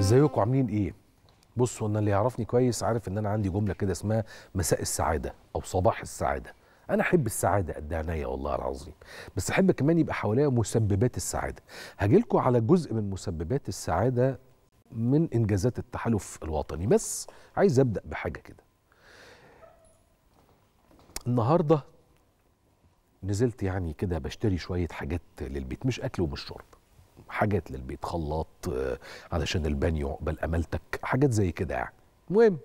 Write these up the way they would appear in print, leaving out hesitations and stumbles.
ازيكم عاملين ايه؟ بصوا، انا اللي يعرفني كويس عارف ان انا عندي جمله كده اسمها مساء السعاده او صباح السعاده. انا احب السعاده قد عينيا والله العظيم، بس احب كمان يبقى حواليها مسببات السعاده. هاجيلكوا على جزء من مسببات السعاده من انجازات التحالف الوطني، بس عايز ابدا بحاجه كده. النهارده نزلت يعني كده بشتري شويه حاجات للبيت، مش اكل ومش شرب، حاجات للبيت، خلاط علشان البانيو عقبال امالتك، حاجات زي كده يعني. المهم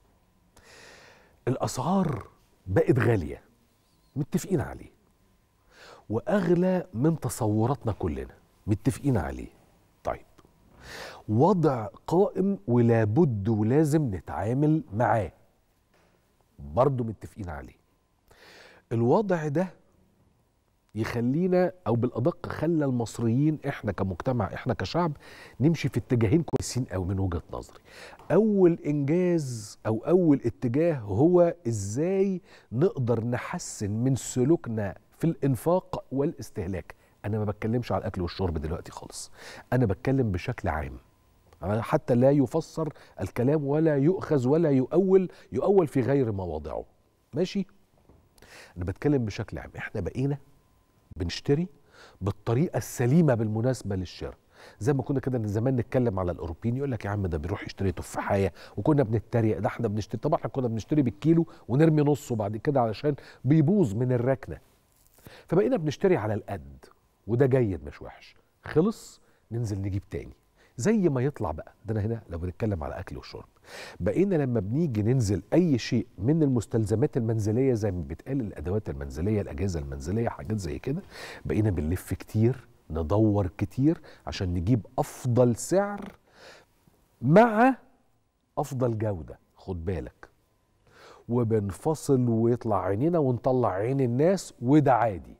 الاسعار بقت غاليه، متفقين عليه، واغلى من تصوراتنا كلنا، متفقين عليه. طيب، وضع قائم ولا بد ولازم نتعامل معاه، برضه متفقين عليه. الوضع ده يخلينا، او بالادق خلى المصريين احنا كمجتمع، احنا كشعب، نمشي في اتجاهين كويسين قوي من وجهة نظري. اول انجاز او اول اتجاه هو ازاي نقدر نحسن من سلوكنا في الانفاق والاستهلاك. انا ما بتكلمش على الاكل والشرب دلوقتي خالص، انا بتكلم بشكل عام، حتى لا يفسر الكلام ولا يؤخذ ولا يؤول في غير مواضعه. ماشي، انا بتكلم بشكل عام. احنا بقينا بنشتري بالطريقه السليمه بالمناسبه للشراء. زي ما كنا كده زمان نتكلم على الاوروبيين، يقول لك يا عم ده بيروح يشتري تفاحيه، وكنا بنتريق، ده احنا بنشتري، طبعا احنا كنا بنشتري بالكيلو ونرمي نصه بعد كده علشان بيبوظ من الركنه. فبقينا بنشتري على القد، وده جيد مش وحش. خلص ننزل نجيب تاني زي ما يطلع بقى. ده انا هنا لو بنتكلم على اكل وشرب، بقينا لما بنيجي ننزل اي شيء من المستلزمات المنزليه، زي ما بيتقال، الادوات المنزليه، الاجهزه المنزليه، حاجات زي كده، بقينا بنلف كتير، ندور كتير عشان نجيب افضل سعر مع افضل جوده. خد بالك، وبنفصل ويطلع عينينا ونطلع عين الناس، وده عادي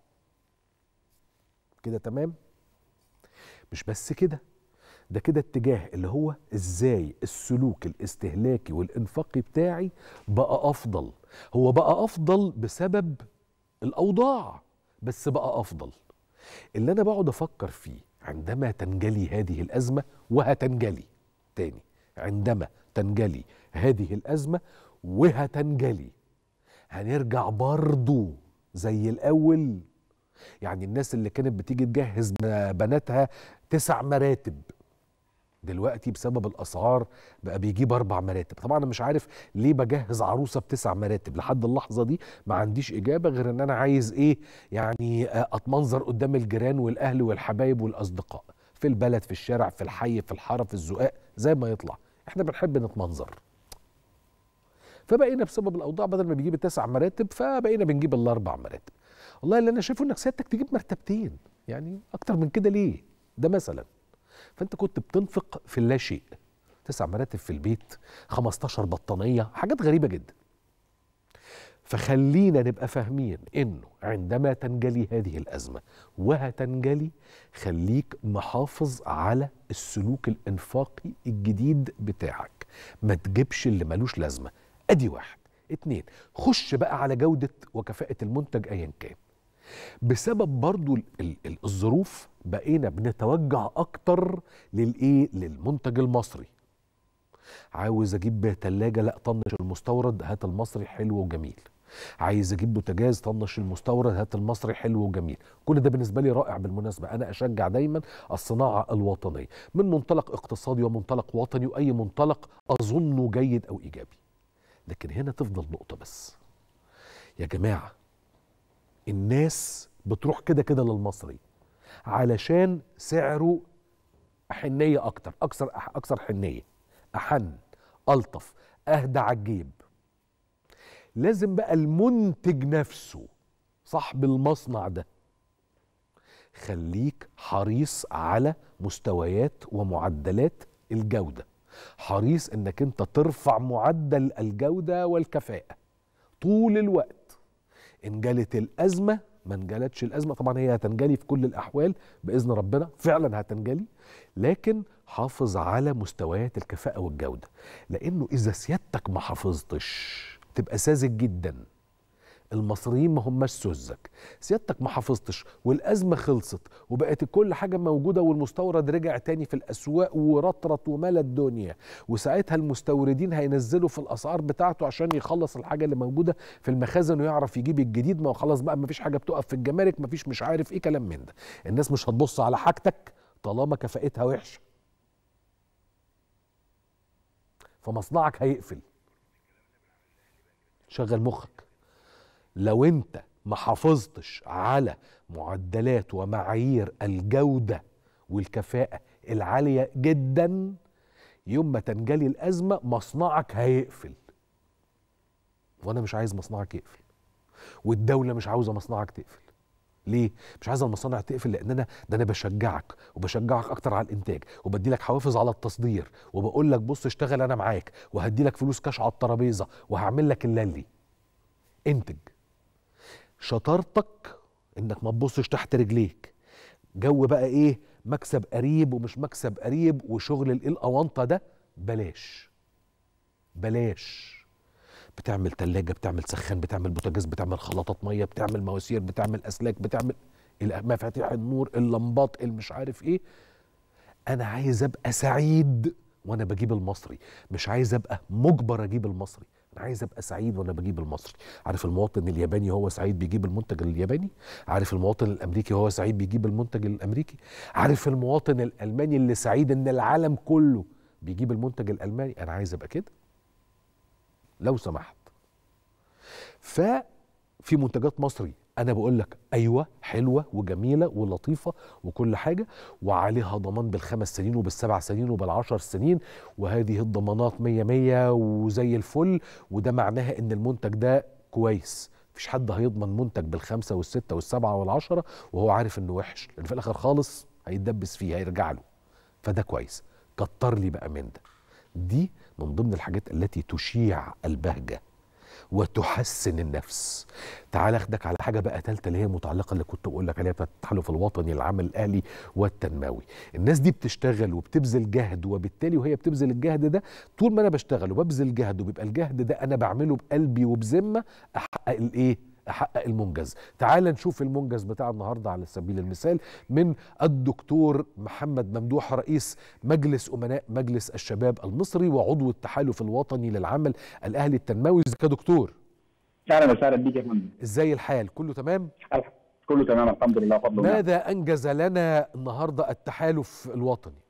كده، تمام. مش بس كده، ده كده اتجاه اللي هو ازاي السلوك الاستهلاكي والانفاقي بتاعي بقى افضل. هو بقى افضل بسبب الاوضاع، بس بقى افضل. اللي انا بقعد افكر فيه عندما تنجلي هذه الازمه، وهتنجلي تاني، عندما تنجلي هذه الازمه وهتنجلي، هنرجع برضو زي الاول. يعني الناس اللي كانت بتيجي تجهز بناتها 9 مراتب، دلوقتي بسبب الاسعار بقى بيجيب 4 مراتب. طبعا انا مش عارف ليه بجهز عروسه ب9 مراتب لحد اللحظه دي، ما عنديش اجابه غير ان انا عايز ايه يعني، اتمنظر قدام الجيران والاهل والحبايب والاصدقاء، في البلد، في الشارع، في الحي، في الحاره، في الزقاق، زي ما يطلع احنا بنحب نتمنظر. فبقينا بسبب الاوضاع بدل ما بيجيب ال9 مراتب فبقينا بنجيب ال4 مراتب. والله اللي انا شايفه انك سيادتك تجيب مرتبتين، يعني اكتر من كده ليه؟ ده مثلا. فانت كنت بتنفق في اللا شيء، 9 مراتب في البيت، 15 بطانية، حاجات غريبة جدا. فخلينا نبقى فاهمين انه عندما تنجلي هذه الازمة وهتنجلي، خليك محافظ على السلوك الانفاقي الجديد بتاعك، ما تجيبش اللي ملوش لازمة. ادي واحد. 2، خش بقى على جودة وكفاءة المنتج ايا كان. بسبب برضو الظروف بقينا بنتوجه اكتر للايه، للمنتج المصري. عاوز اجيب تلاجة، لا طنش المستورد، هات المصري حلو وجميل. عايز اجيب بوتاجاز، طنش المستورد، هات المصري حلو وجميل. كل ده بالنسبه لي رائع بالمناسبه. انا اشجع دايما الصناعه الوطنيه من منطلق اقتصادي ومنطلق وطني واي منطلق اظنه جيد او ايجابي. لكن هنا تفضل نقطه بس يا جماعه، الناس بتروح كده كده للمصري علشان سعره حنية أكتر، أكثر حنية، أحن، ألطف، أهدى على الجيب. لازم بقى المنتج نفسه، صاحب المصنع ده، خليك حريص على مستويات ومعدلات الجودة، حريص إنك أنت ترفع معدل الجودة والكفاءة طول الوقت. إن جالت الأزمة، ما انجلتش الأزمة، طبعا هي هتنجلي في كل الأحوال بإذن ربنا، فعلا هتنجلي، لكن حافظ على مستويات الكفاءة والجودة. لأنه إذا سيادتك ما حافظتش تبقى ساذج جدا. المصريين ما هماش سذج. سيادتك ما حافظتش والازمه خلصت وبقت كل حاجه موجوده والمستورد رجع تاني في الاسواق ورطرط وملا الدنيا، وساعتها المستوردين هينزلوا في الاسعار بتاعته عشان يخلص الحاجه اللي موجوده في المخازن ويعرف يجيب الجديد. ما هو خلاص بقى ما فيش حاجه بتقف في الجمارك، ما فيش مش عارف ايه كلام من ده. الناس مش هتبص على حاجتك طالما كفاءتها وحشه، فمصنعك هيقفل. شغل مخك. لو انت ما حافظتش على معدلات ومعايير الجودة والكفاءة العالية جدا، يوم ما تنجلي الأزمة مصنعك هيقفل. وانا مش عايز مصنعك يقفل، والدولة مش عاوزة مصنعك تقفل. ليه؟ مش عايز المصانع تقفل لان انا بشجعك، وبشجعك اكتر على الانتاج، وبدي لك حوافز على التصدير، وبقول لك بص اشتغل انا معاك، وهدي لك فلوس كاش على الترابيزه، وهعمل لك اللي انتج. شطارتك انك ما تبصش تحت رجليك. جو بقى ايه مكسب قريب ومش مكسب قريب وشغل الايه الاونطه ده بلاش. بلاش. بتعمل تلاجة، بتعمل سخان، بتعمل بوتاجاز، بتعمل خلاطات ميه، بتعمل مواسير، بتعمل اسلاك، بتعمل مفاتيح النور، اللمبات، المش عارف ايه. انا عايز ابقى سعيد وانا بجيب المصري، مش عايز ابقى مجبر اجيب المصري. انا عايز ابقى سعيد وانا بجيب المصري. عارف المواطن الياباني هو سعيد بيجيب المنتج الياباني؟ عارف المواطن الامريكي هو سعيد بيجيب المنتج الامريكي؟ عارف المواطن الالماني اللي سعيد ان العالم كله بيجيب المنتج الالماني؟ انا عايز ابقى كده لو سمحت. ففي منتجات مصري انا بقول لك ايوه حلوه وجميله ولطيفه وكل حاجه، وعليها ضمان بالخمس سنين وبالسبع سنين وبالعشر سنين، وهذه الضمانات 100 وزي الفل، وده معناها ان المنتج ده كويس. مفيش حد هيضمن منتج بالخمسه والسته والسبعه والعشره وهو عارف انه وحش، لان في الاخر خالص هيتدبس فيه، هيرجع له. فده كويس. كتر لي بقى من ده. دي من ضمن الحاجات التي تشيع البهجه وتحسن النفس. تعال اخدك على حاجه بقى ثالثه اللي هي متعلقه اللي كنت بقول لك عليها بتاعت التحالف الوطني للعمل الاهلي والتنموي. الناس دي بتشتغل وبتبذل جهد، وبالتالي وهي بتبذل الجهد ده، طول ما انا بشتغل وببذل جهد وبيبقى الجهد ده انا بعمله بقلبي وبذمه، احقق الايه؟ احقق المنجز. تعال نشوف المنجز بتاع النهارده على سبيل المثال من الدكتور محمد ممدوح، رئيس مجلس امناء مجلس الشباب المصري وعضو التحالف الوطني للعمل الاهلي التنموي. ازيك يا دكتور؟ اهلا وسهلا بيك يا فندم. ازاي الحال؟ كله تمام؟ كله تمام الحمد لله فضل الله. ماذا انجز لنا النهارده التحالف الوطني؟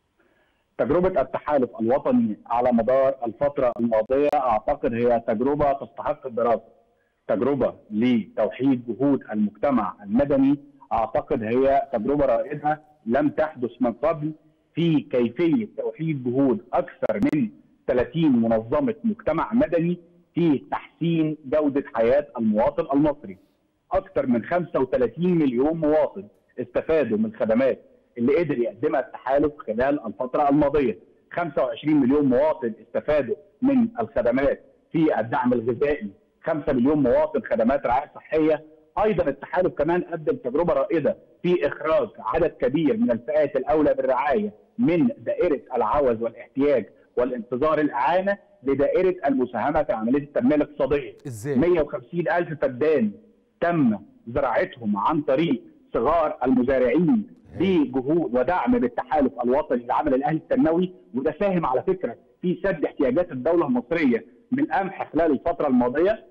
تجربه التحالف الوطني على مدار الفتره الماضيه اعتقد هي تجربه تستحق الدراسه. تجربه لتوحيد جهود المجتمع المدني، اعتقد هي تجربه رائده لم تحدث من قبل في كيفيه توحيد جهود اكثر من 30 منظمه مجتمع مدني في تحسين جوده حياه المواطن المصري. اكثر من 35 مليون مواطن استفادوا من الخدمات اللي قدر يقدمها التحالف خلال الفتره الماضيه. 25 مليون مواطن استفادوا من الخدمات في الدعم الغذائي، 5 مليون مواطن خدمات رعايه صحيه. ايضا التحالف كمان قدم تجربه رائده في اخراج عدد كبير من الفئات الاولى بالرعايه من دائره العوز والاحتياج والانتظار الاعانه لدائره المساهمه في عمليه التنميه الاقتصاديه. ازاي؟ 150,000 فدان تم زراعتهم عن طريق صغار المزارعين بجهود ودعم بالتحالف الوطني للعمل الاهلي التنموي، وده ساهم على فكره في سد احتياجات الدوله المصريه من القمح خلال الفتره الماضيه.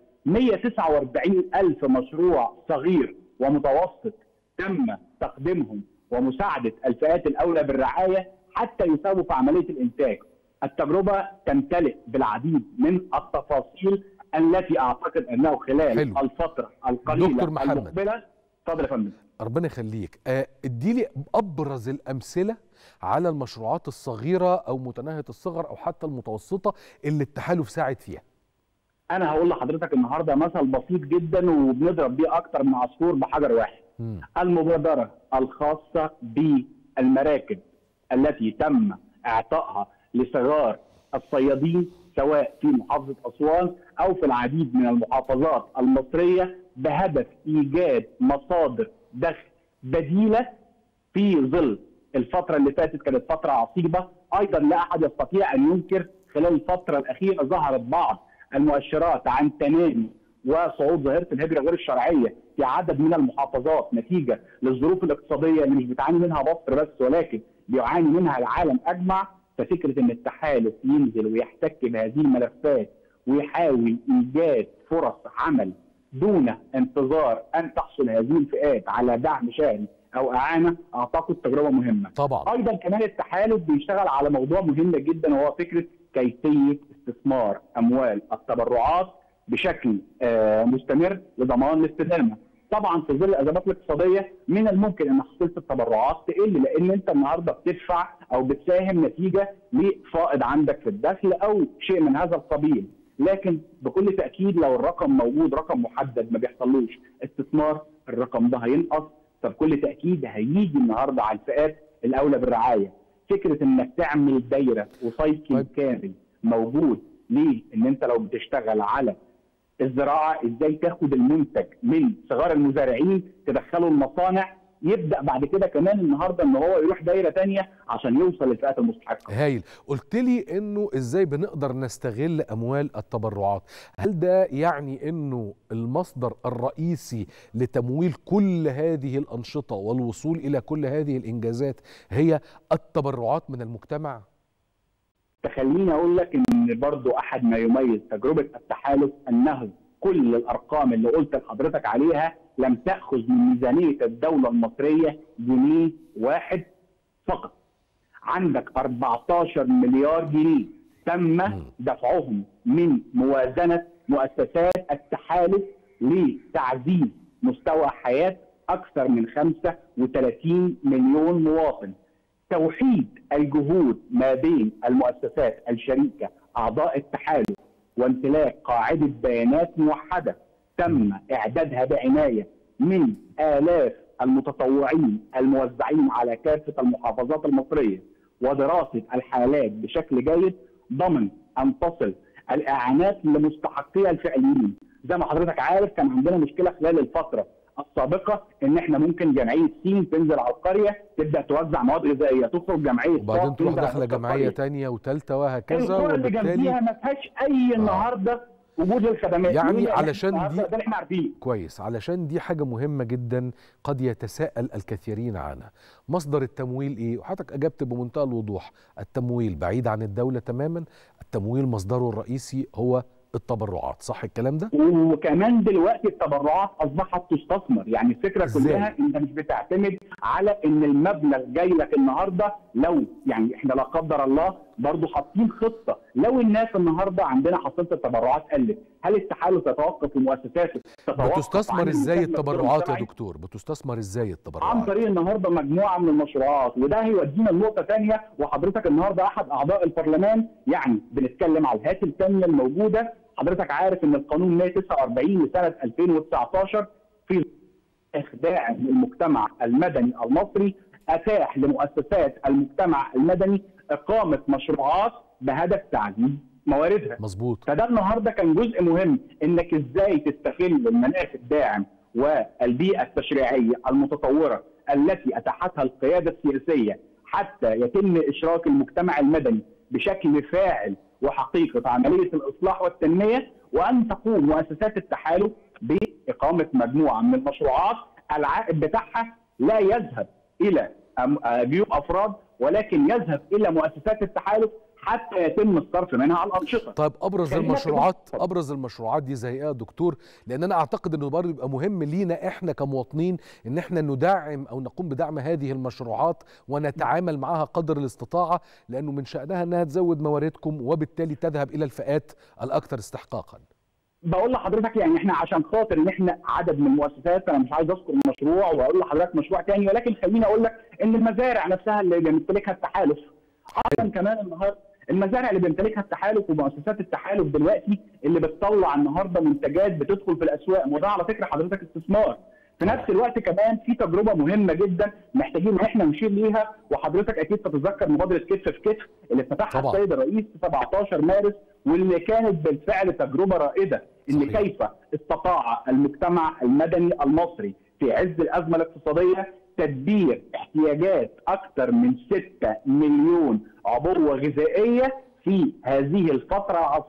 149,000 مشروع صغير ومتوسط تم تقديمهم ومساعده الفئات الاولى بالرعايه حتى يساهموا في عمليه الانتاج. التجربه تمتلئ بالعديد من التفاصيل التي اعتقد انه خلال الفتره القليله المقبله. اتفضل يا فندم. ربنا يخليك. ادي لي ابرز الامثله على المشروعات الصغيره او متناهيه الصغر او حتى المتوسطه اللي التحالف ساعد فيها. انا هقول لحضرتك النهارده مثل بسيط جدا وبنضرب بيه اكتر من عصفور بحجر واحد. المبادره الخاصه بالمراكب التي تم اعطائها لصغار الصيادين سواء في محافظه اسوان او في العديد من المحافظات المصريه، بهدف ايجاد مصادر دخل بديله في ظل الفتره اللي فاتت كانت فتره عصيبه. ايضا لا احد يستطيع ان ينكر خلال الفتره الاخيره ظهرت بعض المؤشرات عن تنامي وصعود ظاهره الهجره غير الشرعيه في عدد من المحافظات نتيجه للظروف الاقتصاديه اللي مش بتعاني منها مصر بس ولكن بيعاني منها العالم اجمع. ففكره ان التحالف ينزل ويحتك بهذه الملفات ويحاول ايجاد فرص عمل دون انتظار ان تحصل هذه الفئات على دعم شهري او اعانه، اعتقد تجربه مهمه. طبعا. ايضا كمان التحالف بيشتغل على موضوع مهم جدا وهو فكره كيفيه استثمار اموال التبرعات بشكل مستمر لضمان الاستدامه. طبعا في ظل الازمات الاقتصاديه من الممكن ان حصيله التبرعات تقل، لان انت النهارده بتدفع او بتساهم نتيجه لفائض عندك في الدخل او شيء من هذا القبيل. لكن بكل تاكيد لو الرقم موجود رقم محدد ما بيحصلوش استثمار، الرقم ده هينقص، فبكل تاكيد هيجي النهارده على الفئات الاولى بالرعايه. فكره انك تعمل دايره وسايكل كامل موجود ليه؟ ان انت لو بتشتغل على الزراعه ازاي تاخد المنتج من صغار المزارعين تدخله المصانع، يبدا بعد كده كمان النهارده ان هو يروح دايره ثانيه عشان يوصل للفئات المستحقه. هايل. قلت لي انه ازاي بنقدر نستغل اموال التبرعات، هل ده يعني انه المصدر الرئيسي لتمويل كل هذه الانشطه والوصول الى كل هذه الانجازات هي التبرعات من المجتمع؟ تخليني اقول لك ان برضو احد ما يميز تجربه التحالف انه كل الارقام اللي قلت لحضرتك عليها لم تاخذ من ميزانيه الدوله المصريه جنيه واحد فقط. عندك 14 مليار جنيه تم دفعهم من موازنه مؤسسات التحالف لتعزيز مستوى حياه اكثر من 35 مليون مواطن. توحيد الجهود ما بين المؤسسات الشريكه اعضاء التحالف وامتلاك قاعده بيانات موحده تم اعدادها بعنايه من آلاف المتطوعين الموزعين على كافه المحافظات المصريه، ودراسه الحالات بشكل جيد ضمن ان تصل الاعانات لمستحقيها الفعليين. زي ما حضرتك عارف كان عندنا مشكله خلال الفتره السابقه ان احنا ممكن جمعيه سين تنزل على القريه تبدا توزع مواد غذائيه، تخرج جمعيه وبعدين تروح داخله جمعيه ثانيه وثالثه وهكذا، القرى اللي جنبيها ما فيهاش اي النهارده وجود الخدمات. يعني علشان دي ده اللي احنا عارفين كويس، علشان دي حاجه مهمه جدا قد يتساءل الكثيرين عنها. مصدر التمويل ايه؟ وحضرتك اجبت بمنتهى الوضوح، التمويل بعيد عن الدوله تماما، التمويل مصدره الرئيسي هو التبرعات، صح الكلام ده؟ وكمان دلوقتي التبرعات اصبحت تستثمر، يعني الفكره كلها انت مش بتعتمد على ان المبلغ جاي لك النهارده. لو يعني احنا لا قدر الله برضه حاطين خطه، لو الناس النهارده عندنا حصيله التبرعات قلت، هل التحالف يتوقف ومؤسساته تتوقف؟ بتستثمر ازاي التبرعات يا دكتور؟ بتستثمر ازاي التبرعات؟ عن طريق النهارده مجموعه من المشروعات، وده هيودينا لنقطه ثانيه. وحضرتك النهارده احد اعضاء البرلمان، يعني بنتكلم على الهيئات الثانيه الموجوده. حضرتك عارف ان القانون 149 لسنه 2019 في داعم المجتمع المدني المصري اتاح لمؤسسات المجتمع المدني اقامه مشروعات بهدف تعزيز مواردها. مظبوط. فده النهارده كان جزء مهم، انك ازاي تستغل المناخ الداعم والبيئه التشريعيه المتطوره التي اتاحتها القياده السياسيه حتى يتم اشراك المجتمع المدني بشكل فاعل وحقيقي في عمليه الاصلاح والتنميه، وان تقوم مؤسسات التحالف باقامه مجموعه من المشروعات العائد بتاعها لا يذهب الى جيوب افراد ولكن يذهب الى مؤسسات التحالف حتى يتم الصرف منها على الانشطه. طيب ابرز المشروعات دي زي ايه يا دكتور؟ لان انا اعتقد انه برضه يبقى مهم لينا احنا كمواطنين ان احنا ندعم او نقوم بدعم هذه المشروعات ونتعامل معها قدر الاستطاعه، لانه من شانها انها تزود مواردكم وبالتالي تذهب الى الفئات الاكثر استحقاقا. بقول لحضرتك يعني احنا عشان خاطر ان احنا عدد من المؤسسات، انا مش عايز اذكر مشروع واقول لحضرتك مشروع ثاني، ولكن خليني اقول لك ان المزارع نفسها اللي بيمتلكها التحالف، ايضا كمان النهارده المزارع اللي بيمتلكها التحالف ومؤسسات التحالف دلوقتي اللي بتطلع النهارده منتجات بتدخل في الاسواق، وده على فكره حضرتك استثمار. في نفس الوقت كمان في تجربه مهمه جدا محتاجين ان احنا نشير ليها، وحضرتك اكيد تتذكر مبادره كتف في كتف اللي فتحها السيد الرئيس في 17 مارس، واللي كانت بالفعل تجربه رائده ان كيف استطاع المجتمع المدني المصري في عز الازمه الاقتصاديه تدبير احتياجات اكثر من 6 مليون عبوه غذائيه في هذه الفتره العصيبه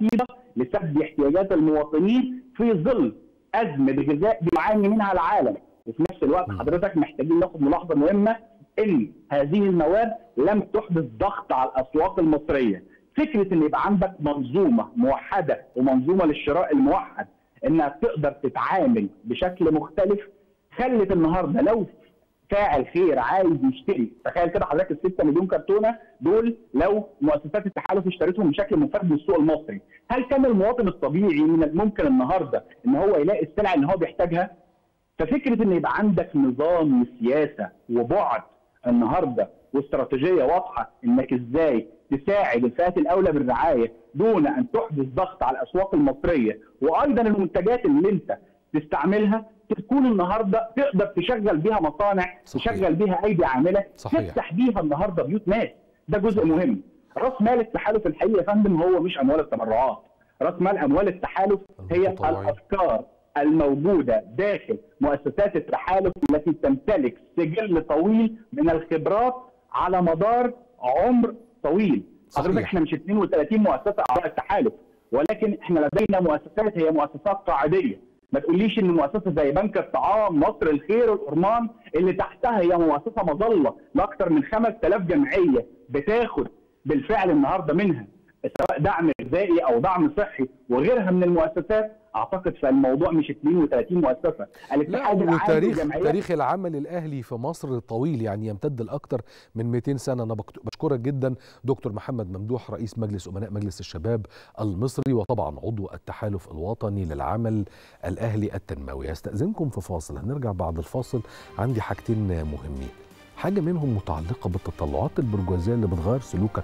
لسد احتياجات المواطنين في ظل ازمه غذاء بيعاني منها العالم. وفي نفس الوقت حضرتك محتاجين ناخد ملاحظه مهمه، ان هذه المواد لم تحدث ضغط على الاسواق المصريه. فكره ان يبقى عندك منظومه موحده ومنظومه للشراء الموحد انها تقدر تتعامل بشكل مختلف، خلت النهارده لو فاعل خير عايز يشتري، تخيل كده حضرتك ال 6 مليون كرتونه دول لو مؤسسات التحالف اشتريتهم بشكل منفرد من السوق المصري، هل كان المواطن الطبيعي من الممكن النهارده ان هو يلاقي السلع اللي هو بيحتاجها؟ ففكره ان يبقى عندك نظام وسياسه وبعد النهارده واستراتيجيه واضحه انك ازاي تساعد الفئات الاولى بالرعايه دون ان تحدث ضغط على الاسواق المصريه، وايضا المنتجات اللي انت تستعملها تكون النهارده تقدر تشغل بيها مصانع، صحيح. تشغل بيها ايدي عامله، صحيح. تفتح بيها النهارده بيوت ناس. ده جزء مهم. راس مال التحالف الحقيقي يا فندم هو مش اموال التبرعات، راس مال اموال التحالف هي الافكار الموجوده داخل مؤسسات التحالف التي تمتلك سجل طويل من الخبرات على مدار عمر طويل. حضرتك احنا مش 32 مؤسسه اعضاء التحالف، ولكن احنا لدينا مؤسسات هي مؤسسات قاعديه. ما تقوليش ان مؤسسه زي بنك الطعام، مصر الخير، الأورمان اللي تحتها هي مؤسسه مظله لاكثر من 5000 جمعيه بتاخد بالفعل النهارده منها سواء دعم غذائي او دعم صحي وغيرها من المؤسسات. اعتقد فالموضوع مش 32 مؤسسه. الاتحاد العام تاريخ العمل الاهلي في مصر طويل، يعني يمتد لاكثر من 200 سنه. انا بشكرك جدا دكتور محمد ممدوح، رئيس مجلس امناء مجلس الشباب المصري وطبعا عضو التحالف الوطني للعمل الاهلي التنموي. هستأذنكم في فاصل، هنرجع بعد الفاصل. عندي حاجتين مهمين، حاجه منهم متعلقه بالتطلعات البرجوازيه اللي بتغير سلوكك.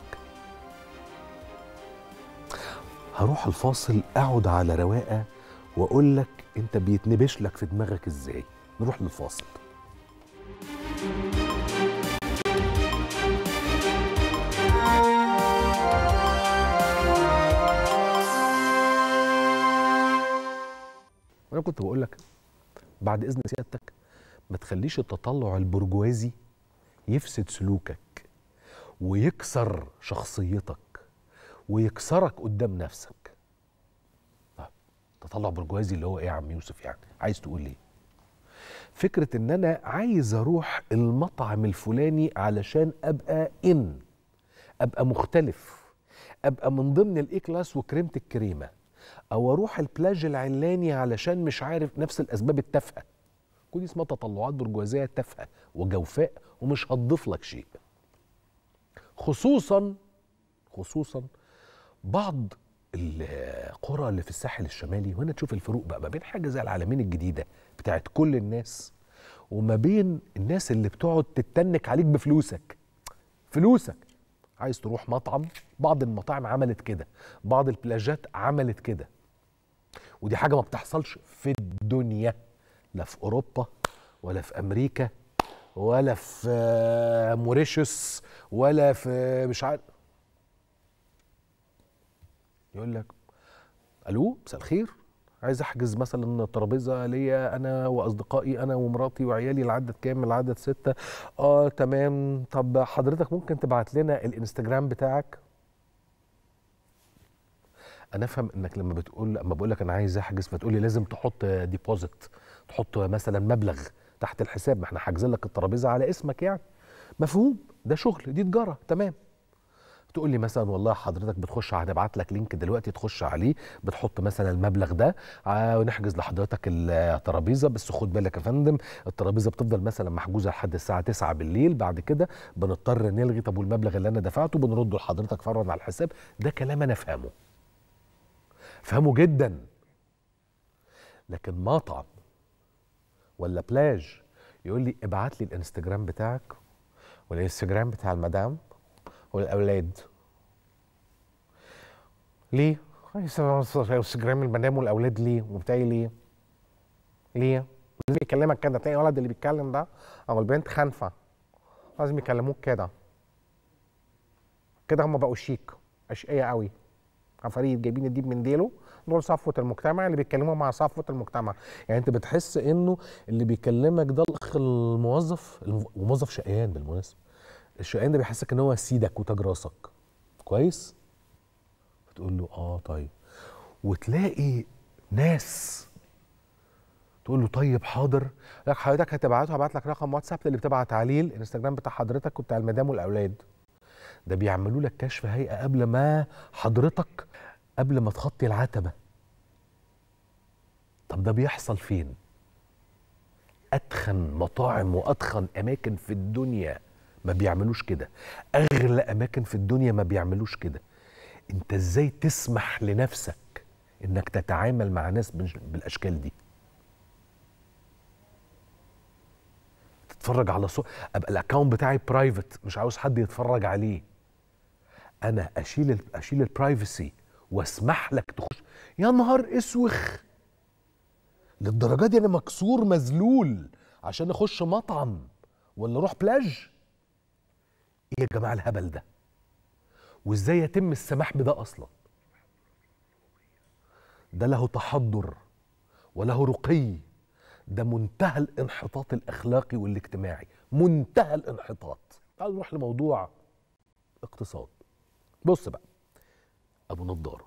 هروح الفاصل اقعد على رواقه واقول لك انت بيتنبش لك في دماغك ازاي. نروح للفاصل. انا كنت بقول لك بعد اذن سيادتك ما تخليش التطلع البرجوازي يفسد سلوكك ويكسر شخصيتك ويكسرك قدام نفسك. تطلع برجوازي اللي هو ايه يا عم يوسف؟ يعني عايز تقول ايه؟ فكرة ان انا عايز اروح المطعم الفلاني علشان ابقى مختلف، ابقى من ضمن الاي كلاس وكريمة الكريمة، او اروح البلاج العلاني علشان مش عارف، نفس الاسباب التافهة. كل دي اسمها تطلعات برجوازية تافهة وجوفاء ومش هتضيف لك شيء. خصوصا بعض القرى اللي في الساحل الشمالي، وهنا تشوف الفروق بقى ما بين حاجه زي العلمين الجديده بتاعت كل الناس وما بين الناس اللي بتقعد تتنك عليك بفلوسك. عايز تروح مطعم، بعض المطاعم عملت كده، بعض البلاجات عملت كده، ودي حاجه ما بتحصلش في الدنيا، لا في اوروبا ولا في امريكا ولا في موريشيوس ولا في مش عارف. يقول لك الو مساء الخير، عايز احجز مثلا ترابيزه ليا انا واصدقائي، انا ومراتي وعيالي، العدد كام؟ العدد 6. تمام، طب حضرتك ممكن تبعت لنا الانستجرام بتاعك؟ انا افهم انك لما بقول لك انا عايز احجز فتقول لي لازم تحط ديبوزيت، تحط مثلا مبلغ تحت الحساب، ما احنا حاجزين لك الترابيزه على اسمك يعني. مفهوم، ده شغل، دي تجاره، تمام. تقول لي مثلا والله حضرتك بتخش، هتبعت لك لينك دلوقتي تخش عليه، بتحط مثلا المبلغ ده ونحجز لحضرتك الترابيزه، بس خد بالك يا فندم الترابيزه بتفضل مثلا محجوزه لحد الساعه 9 بالليل، بعد كده بنضطر نلغي. طب والمبلغ اللي انا دفعته بنرده لحضرتك فورا على الحساب. ده كلام انا فهمه جدا. لكن مطعم ولا بلاج يقول لي ابعت لي الانستجرام بتاعك والانستجرام بتاع المدام والاولاد. ليه؟ انستجرام المدام والاولاد ليه؟ وبتاعي ليه؟ لازم يكلمك كده، تلاقي الولد اللي بيتكلم ده او البنت خانفه، لازم يكلموك كده هم بقوا شيك، اشقيه قوي، عفاريت جايبين الديب من ديله، دول صفوه المجتمع اللي بيتكلموا مع صفوه المجتمع. يعني انت بتحس انه اللي بيكلمك ده الاخ الموظف، وموظف شقيان بالمناسبه. الشقيان ده بيحسك ان هو سيدك وتاج راسك، كويس؟ بتقول له طيب، وتلاقي ناس تقول له طيب حاضر، لك حضرتك هبعت لك رقم واتساب اللي بتبعت عليه الانستجرام بتاع حضرتك وبتاع المدام والاولاد. ده بيعملوا لك كشف هيئه قبل ما حضرتك قبل ما تخطي العتبه. طب ده بيحصل فين؟ اتخن مطاعم واتخن اماكن في الدنيا ما بيعملوش كده، اغلى اماكن في الدنيا ما بيعملوش كده. انت ازاي تسمح لنفسك انك تتعامل مع ناس بالاشكال دي؟ تتفرج على ابقى الاكونت بتاعي برايفت، مش عاوز حد يتفرج عليه، انا اشيل البرايفسي واسمح لك تخش. يا نهار اسوخ، للدرجه دي انا مكسور مذلول عشان اخش مطعم ولا اروح بلاج؟ ايه يا جماعه الهبل ده؟ وازاي يتم السماح بده اصلا؟ ده له تحضر وله رقي، ده منتهى الانحطاط الاخلاقي والاجتماعي، منتهى الانحطاط. تعالوا نروح لموضوع اقتصاد. بص بقى ابو نضاره،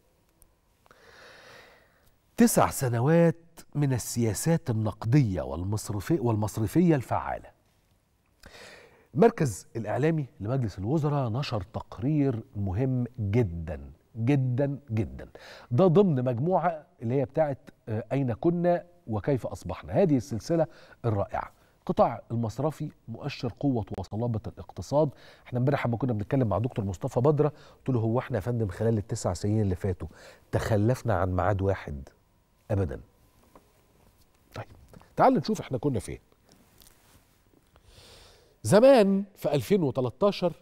9 سنوات من السياسات النقديه والمصرفيه الفعاله. المركز الإعلامي لمجلس الوزراء نشر تقرير مهم جدا جدا جدا، ده ضمن مجموعة اللي هي بتاعت أين كنا وكيف أصبحنا، هذه السلسلة الرائعة. القطاع المصرفي مؤشر قوة وصلابة الاقتصاد. احنا امبارح لما كنا بنتكلم مع دكتور مصطفى بدرة قلت له هو احنا يا فندم خلال ال9 سنين اللي فاتوا تخلفنا عن ميعاد واحد؟ أبدا. طيب تعال نشوف احنا كنا فين. زمان في 2013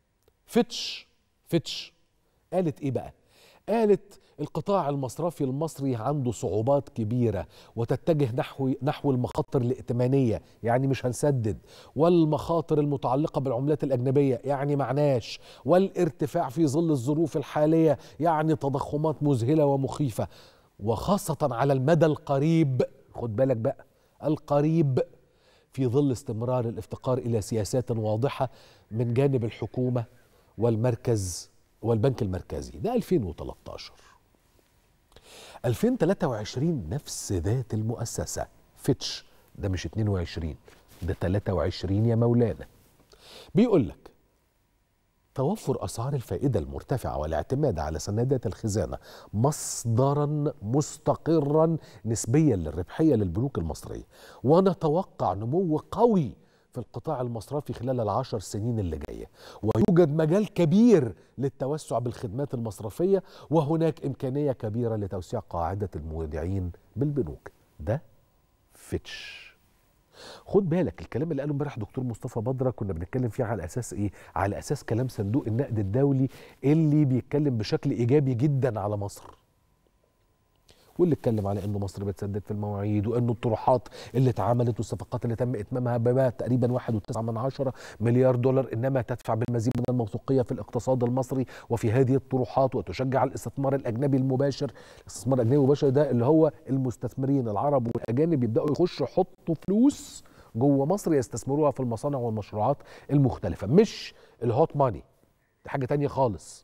فيتش قالت ايه بقى؟ قالت القطاع المصرفي المصري عنده صعوبات كبيرة وتتجه نحو المخاطر الائتمانية، يعني مش هنسدد، والمخاطر المتعلقة بالعملات الأجنبية، يعني معناش، والارتفاع في ظل الظروف الحالية، يعني تضخمات مذهلة ومخيفة، وخاصة على المدى القريب، خد بالك بقى القريب، في ظل استمرار الافتقار إلى سياسات واضحة من جانب الحكومة والمركز والبنك المركزي. ده 2013. 2023 نفس ذات المؤسسة فيتش، ده مش 22 ده 23 يا مولانا، بيقول لك توفر أسعار الفائدة المرتفعة والاعتماد على سندات الخزانة مصدرا مستقرا نسبيا للربحية للبنوك المصرية، ونتوقع نمو قوي في القطاع المصرفي خلال ال10 سنين اللي جاية، ويوجد مجال كبير للتوسع بالخدمات المصرفية، وهناك إمكانية كبيرة لتوسيع قاعدة المودعين بالبنوك. ده فيتش. خد بالك الكلام اللي قاله امبارح دكتور مصطفى بدرة كنا بنتكلم فيه على اساس ايه؟ على اساس كلام صندوق النقد الدولي اللي بيتكلم بشكل ايجابي جدا على مصر، واللي اتكلم على انه مصر بتسدد في المواعيد، وانه الطروحات اللي اتعملت والصفقات اللي تم اتمامها بما تقريبا 1.9 مليار دولار انما تدفع بالمزيد من الموثوقيه في الاقتصاد المصري وفي هذه الطروحات، وتشجع الاستثمار الاجنبي المباشر. الاستثمار الاجنبي المباشر ده اللي هو المستثمرين العرب والاجانب يبداوا يخشوا يحطوا فلوس جوه مصر يستثمروها في المصانع والمشروعات المختلفه، مش الهوت ماني، دي حاجه تانية خالص.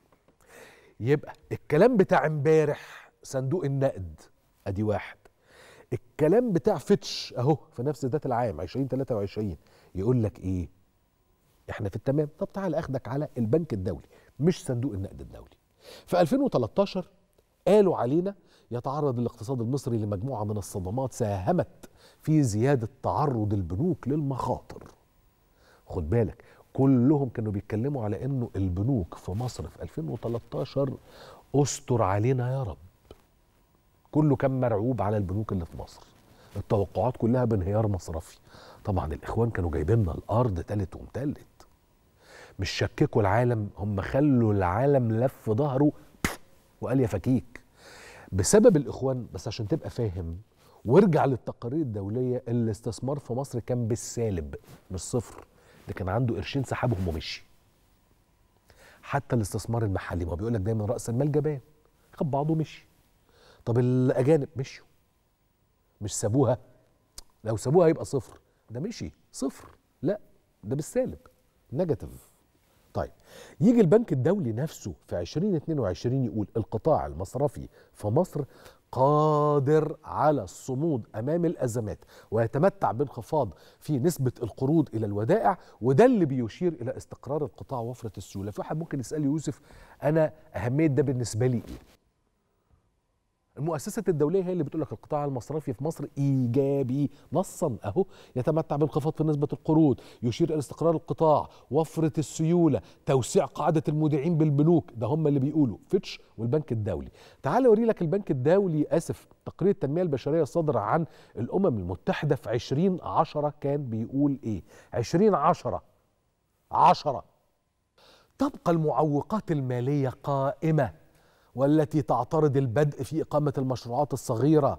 يبقى الكلام بتاع امبارح صندوق النقد ادي واحد، الكلام بتاع فيتش اهو في نفس ذات العام 2023 يقول لك ايه؟ احنا في التمام. طب تعال اخدك على البنك الدولي مش صندوق النقد الدولي. في 2013 قالوا علينا يتعرض الاقتصاد المصري لمجموعة من الصدمات ساهمت في زيادة تعرض البنوك للمخاطر. خد بالك كلهم كانوا بيتكلموا على انه البنوك في مصر في 2013 استر علينا يا رب، كله كان مرعوب على البنوك اللي في مصر، التوقعات كلها بانهيار مصرفي. طبعا الاخوان كانوا جايبين لنا الارض تالت ومتلت، مش شككوا العالم، هم خلوا العالم لف ظهره وقال يا فكيك بسبب الاخوان. بس عشان تبقى فاهم وارجع للتقارير الدوليه، الاستثمار في مصر كان بالسالب مش صفر، ده كان عنده قرشين سحبهم ومشي. حتى الاستثمار المحلي، ما بيقول لك دايما راس المال جبان، خد بعضه ومشي. طب الاجانب مشوا مش سابوها، لو سابوها يبقى صفر، ده مشي صفر، لا ده بالسالب نيجاتيف. طيب يجي البنك الدولي نفسه في 2022 يقول القطاع المصرفي في مصر قادر على الصمود أمام الأزمات ويتمتع بانخفاض في نسبة القروض إلى الودائع، وده اللي بيشير إلى استقرار القطاع ووفرة السيولة. في واحد ممكن يسأل يوسف أنا أهمية ده بالنسبة لي إيه؟ المؤسسة الدولية هي اللي بتقول لك القطاع المصرفي في مصر إيجابي نصا أهو، يتمتع بانخفاض في نسبة القروض، يشير إلى استقرار القطاع، وفرة السيولة، توسيع قاعدة المودعين بالبنوك. ده هم اللي بيقولوا فيتش والبنك الدولي. تعال أوري لك البنك الدولي تقرير التنمية البشرية الصادر عن الأمم المتحدة في 2010 كان بيقول إيه؟ 2010 تبقى المعوقات المالية قائمة والتي تعترض البدء في إقامة المشروعات الصغيرة.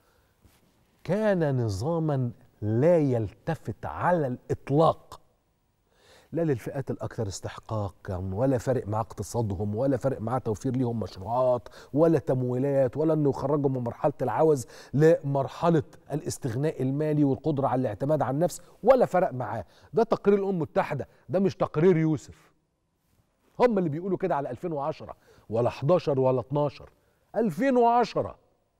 كان نظاما لا يلتفت على الإطلاق لا للفئات الأكثر استحقاقا، ولا فارق مع اقتصادهم، ولا فارق مع توفير لهم مشروعات ولا تمويلات، ولا أنه يخرجهم من مرحلة العوز لمرحلة الاستغناء المالي والقدرة على الاعتماد على النفس، ولا فرق معاه. ده تقرير الأمم المتحدة، ده مش تقرير يوسف. هم اللي بيقولوا كده على 2010 ولا 11 ولا 12. 2010.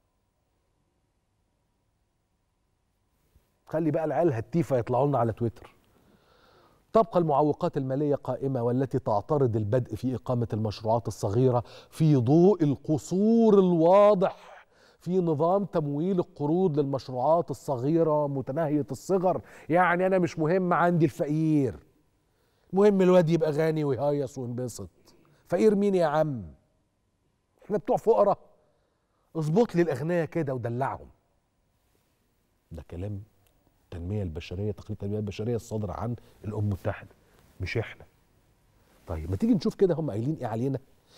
خلي بقى العيال هتيفة يطلعوا لنا على تويتر. تبقى المعوقات المالية قائمة والتي تعترض البدء في إقامة المشروعات الصغيرة في ضوء القصور الواضح في نظام تمويل القروض للمشروعات الصغيرة متناهية الصغر. يعني أنا مش مهم عندي الفقير، مهم الواد يبقى غني ويهيص وينبسط. فقير مين يا عم؟ احنا بتوع فقراء؟ اظبط لي الاغنياء كده ودلعهم. ده كلام التنميه البشريه، تقرير التنميه البشريه الصادر عن الامم المتحده، مش احنا. طيب ما تيجي نشوف كده هم قايلين ايه علينا.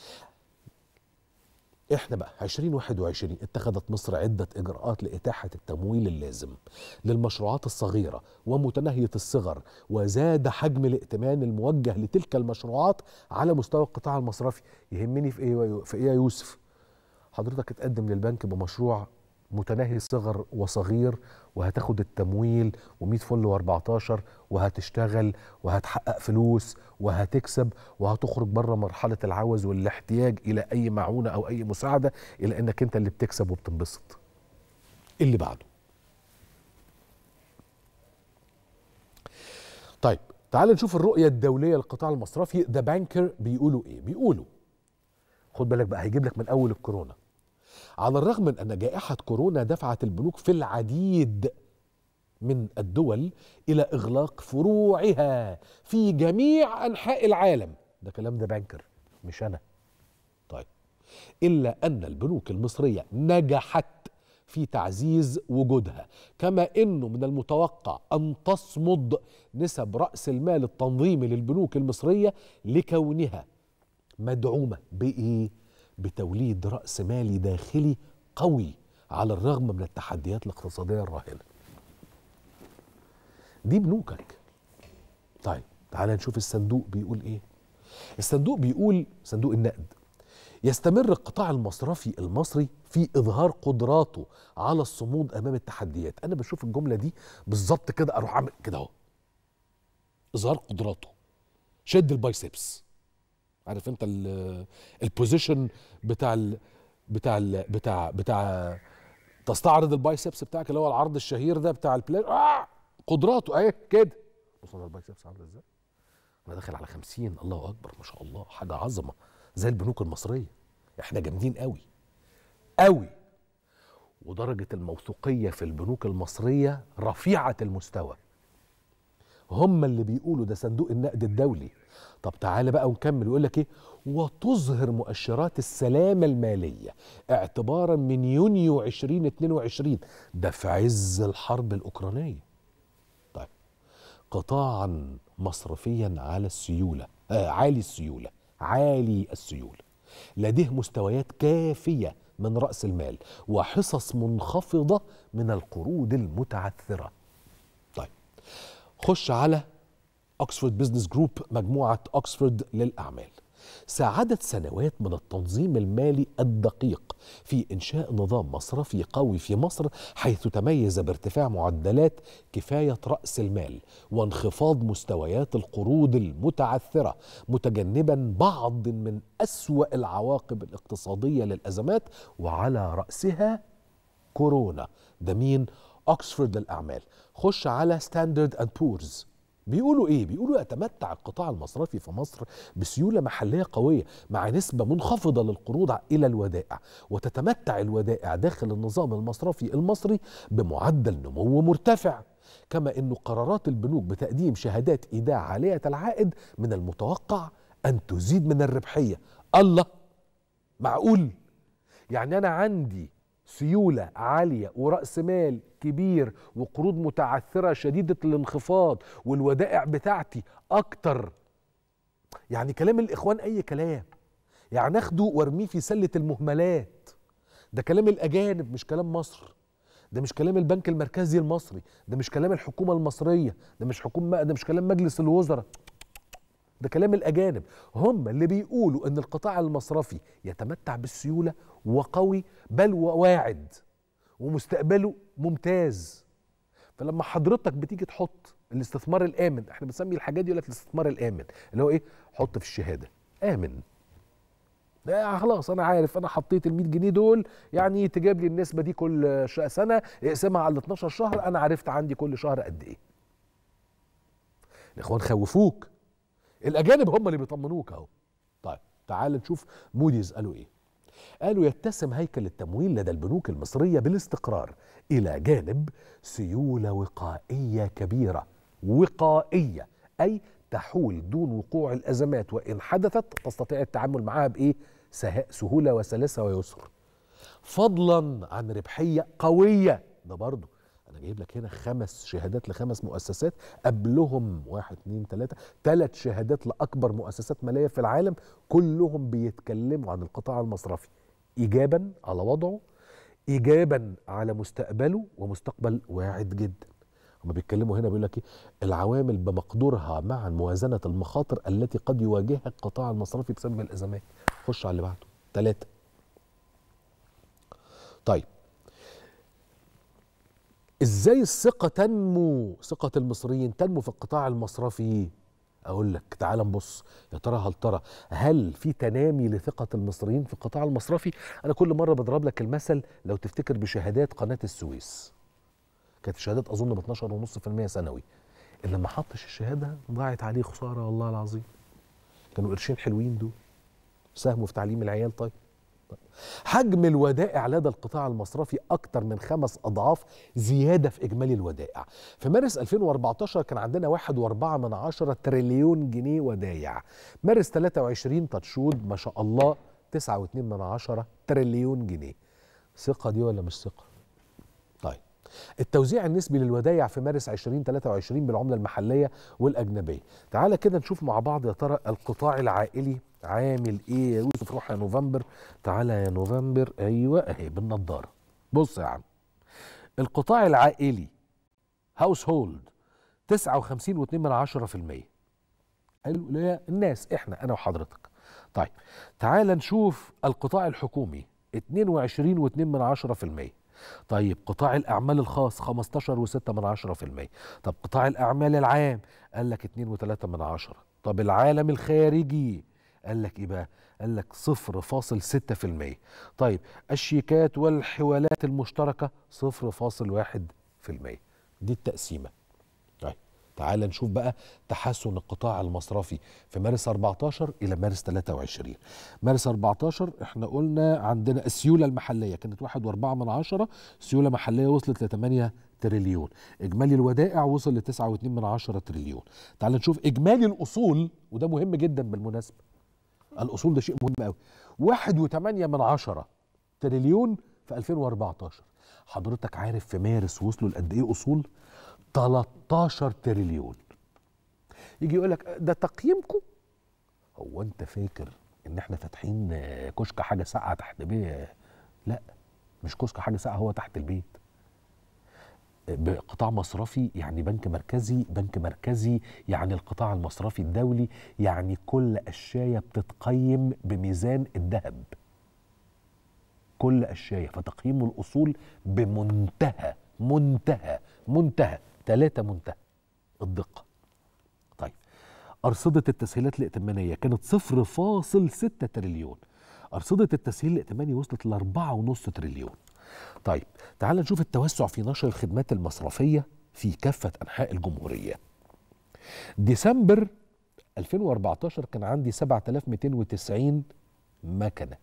احنا بقى 2021 اتخذت مصر عده اجراءات لاتاحه التمويل اللازم للمشروعات الصغيره ومتناهيه الصغر، وزاد حجم الائتمان الموجه لتلك المشروعات على مستوى القطاع المصرفي. يهمني في ايه يا يوسف؟ حضرتك اتقدم للبنك بمشروع متناهي الصغر وصغير، وهتاخد التمويل و100 فل و14، وهتشتغل وهتحقق فلوس وهتكسب وهتخرج بره مرحلة العوز والاحتياج إلى أي معونة أو أي مساعدة، إلى أنك أنت اللي بتكسب وبتنبسط. اللي بعده. طيب تعال نشوف الرؤية الدولية للقطاع المصرفي. ذا بانكر بيقولوا إيه؟ بيقولوا خد بالك بقى، هيجيب لك من أول الكورونا. على الرغم من أن جائحة كورونا دفعت البنوك في العديد من الدول إلى إغلاق فروعها في جميع أنحاء العالم، ده كلام ده بانكر مش أنا. طيب إلا أن البنوك المصرية نجحت في تعزيز وجودها، كما أنه من المتوقع أن تصمد نسب رأس المال التنظيمي للبنوك المصرية لكونها مدعومة بإيه؟ بتوليد رأس مالي داخلي قوي على الرغم من التحديات الاقتصادية الراهنة. دي بنوكك. طيب تعال نشوف الصندوق بيقول ايه. الصندوق بيقول، صندوق النقد، يستمر القطاع المصرفي المصري في إظهار قدراته على الصمود أمام التحديات. أنا بشوف الجملة دي بالظبط كده أروح أعمل كده أهو، إظهار قدراته، شد البايسبس. عارف انت البوزيشن بتاع تستعرض البايسبس بتاعك، اللي هو العرض الشهير ده بتاع البلاي. قدراته اهي كده. بص انا البايسبس عامل ازاي، انا داخل على 50. الله اكبر ما شاء الله، حاجه عظمه زي البنوك المصريه. احنا جامدين قوي قوي، ودرجه الموثوقيه في البنوك المصريه رفيعه المستوى. هم اللي بيقولوا، ده صندوق النقد الدولي. طب تعالى بقى ونكمل. يقول لك ايه؟ وتظهر مؤشرات السلامة المالية اعتبارا من يونيو 2022، ده في عز الحرب الأوكرانية. طيب قطاعا مصرفيا على السيولة عالي السيولة، لديه مستويات كافية من رأس المال وحصص منخفضة من القروض المتعثرة. طيب خش على أكسفورد بيزنس جروب، مجموعة أكسفورد للأعمال. ساعدت سنوات من التنظيم المالي الدقيق في إنشاء نظام مصرفي قوي في مصر، حيث تميز بارتفاع معدلات كفاية رأس المال وانخفاض مستويات القروض المتعثرة، متجنبا بعض من أسوأ العواقب الاقتصادية للأزمات، وعلى رأسها كورونا. ده مين؟ أكسفورد للأعمال. خش على ستاندرد أند بورز، بيقولوا ايه؟ بيقولوا يتمتع القطاع المصرفي في مصر بسيولة محلية قوية مع نسبة منخفضة للقروض إلى الودائع، وتتمتع الودائع داخل النظام المصرفي المصري بمعدل نمو مرتفع، كما أن قرارات البنوك بتقديم شهادات إيداع عالية العائد من المتوقع أن تزيد من الربحية. الله، معقول؟ يعني أنا عندي سيولة عالية ورأس مال كبير وقروض متعثرة شديدة الانخفاض والودائع بتاعتي أكتر، يعني كلام الإخوان أي كلام، يعني أخده وارميه في سلة المهملات. ده كلام الأجانب مش كلام مصر، ده مش كلام البنك المركزي المصري، ده مش كلام الحكومة المصرية، ده مش كلام مجلس الوزراء، ده كلام الأجانب. هم اللي بيقولوا أن القطاع المصرفي يتمتع بالسيولة وقوي بل وواعد ومستقبله ممتاز. فلما حضرتك بتيجي تحط الاستثمار الآمن، احنا بنسمي الحاجات دي يقول لك الاستثمار الآمن، اللي هو ايه؟ حط في الشهادة آمن. خلاص انا عارف انا حطيت ال 100 جنيه دول، يعني تجيب لي النسبة دي كل سنة، اقسمها على 12 شهر، انا عرفت عندي كل شهر قد ايه. الاخوان خوفوك، الاجانب هم اللي بيطمنوك اهو. طيب تعال نشوف موديز قالوا ايه. قالوا يتسم هيكل التمويل لدى البنوك المصرية بالاستقرار إلى جانب سيولة وقائية كبيرة. وقائية أي تحول دون وقوع الأزمات، وإن حدثت تستطيع التعامل معها بإيه؟ سهولة وسلاسة ويسر، فضلا عن ربحية قوية. ده برضو أنا جايب لك هنا 5 شهادات ل5 مؤسسات، قبلهم 1 2 3 شهادات لأكبر مؤسسات مالية في العالم، كلهم بيتكلموا عن القطاع المصرفي إيجابا على وضعه، إيجابا على مستقبله، ومستقبل واعد جدا. هما بيتكلموا هنا بيقول لك إيه؟ العوامل بمقدورها مع موازنة المخاطر التي قد يواجهها القطاع المصرفي بسبب الأزمات. خش على اللي بعده 3. طيب ازاي الثقة تنمو، ثقة المصريين تنمو في القطاع المصرفي؟ اقول لك تعال نبص، يا ترى هل في تنامي لثقة المصريين في القطاع المصرفي؟ انا كل مرة بضرب لك المثل، لو تفتكر بشهادات قناة السويس، كانت الشهادات اظن ب 12.5% سنوي، اللي ما حطش الشهادة ضاعت عليه خسارة والله العظيم. كانوا قرشين حلوين دول، ساهموا في تعليم العيال. طيب حجم الودائع لدى القطاع المصرفي أكثر من 5 أضعاف زيادة في إجمالي الودائع. في مارس 2014 كان عندنا 1.4 تريليون جنيه ودايع. مارس 23 تتشود ما شاء الله 9.2 تريليون جنيه. ثقة دي ولا مش ثقة؟ طيب التوزيع النسبي للودايع في مارس 2023 بالعملة المحلية والأجنبية. تعالى كده نشوف مع بعض يا ترى القطاع العائلي عامل ايه. يا يوسف روح يا نوفمبر، تعالى يا نوفمبر، ايوه اهي بالنضاره. بص يا عم، القطاع العائلي هاوس هولد 59.2%. حلو، اللي هي الناس، احنا انا وحضرتك. طيب تعالى نشوف القطاع الحكومي 22.2%. طيب قطاع الأعمال الخاص 15.6%. طب قطاع الأعمال العام قال لك 2.3%. طب العالم الخارجي قال لك ايه بقى؟ قال لك 0.6%. طيب الشيكات والحوالات المشتركة 0.1%. دي التقسيمة. طيب تعال نشوف بقى تحسن القطاع المصرفي في مارس 14 إلى مارس 23. مارس 14 احنا قلنا عندنا السيولة المحلية كانت 1.4، سيولة محلية وصلت ل8 تريليون، إجمالي الودائع وصل ل9.2 تريليون. تعال نشوف إجمالي الأصول، وده مهم جدا بالمناسبة، الأصول ده شيء مهم قوي. 1.8 تريليون في 2014. حضرتك عارف في مارس وصلوا لقد ايه أصول؟ 13 تريليون. يجي يقول لك ده تقييمكم؟ هو انت فاكر ان احنا فاتحين كشك حاجه ساقعه تحت بيه؟ لا، مش كشك حاجه ساقعه، هو تحت البيت. بقطاع مصرفي يعني بنك مركزي، بنك مركزي يعني القطاع المصرفي الدولي، يعني كل قشاية بتتقيم بميزان الذهب، كل قشاية، فتقييم الأصول بمنتهى منتهى 3 منتهى الدقة. طيب أرصدة التسهيلات الائتمانية كانت 0.6 تريليون، أرصدة التسهيل الائتماني وصلت ل 4.5 تريليون. طيب تعال نشوف التوسع في نشر الخدمات المصرفية في كافة أنحاء الجمهورية. ديسمبر 2014 كان عندي 7290 مكنة،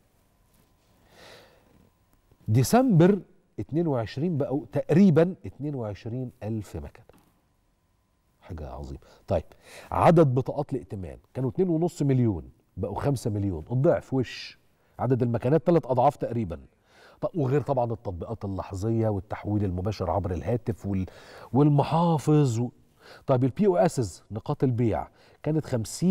ديسمبر 22 بقوا تقريبا 22,000 مكنة، حاجة عظيمة. طيب عدد بطاقات الائتمان كانوا 2.5 مليون بقوا 5 مليون، الضعف وش عدد المكانات 3 أضعاف تقريبا. وغير طبعا التطبيقات اللحظية والتحويل المباشر عبر الهاتف والمحافظ طيب البي او اسز نقاط البيع كانت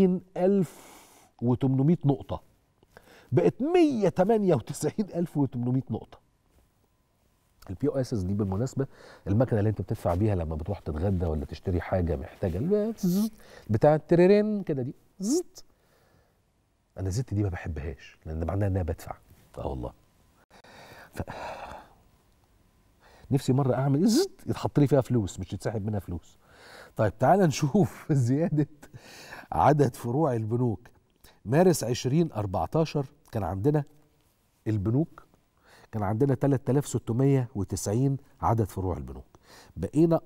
50,800 نقطة بقت 198,800 نقطة. البي او اسز دي بالمناسبة المكنة اللي انت بتدفع بيها لما بتروح تتغدى ولا تشتري حاجة محتاجة بتاع التريرين كده دي زت. انا الزت دي ما بحبهاش لان معناها ان انا بدفع. والله نفسي مرة أعمل زت يتحط لي فيها فلوس مش يتسحب منها فلوس. طيب تعال نشوف زيادة عدد فروع البنوك. مارس 2014 كان عندنا البنوك كان عندنا 3690 عدد فروع البنوك، بقينا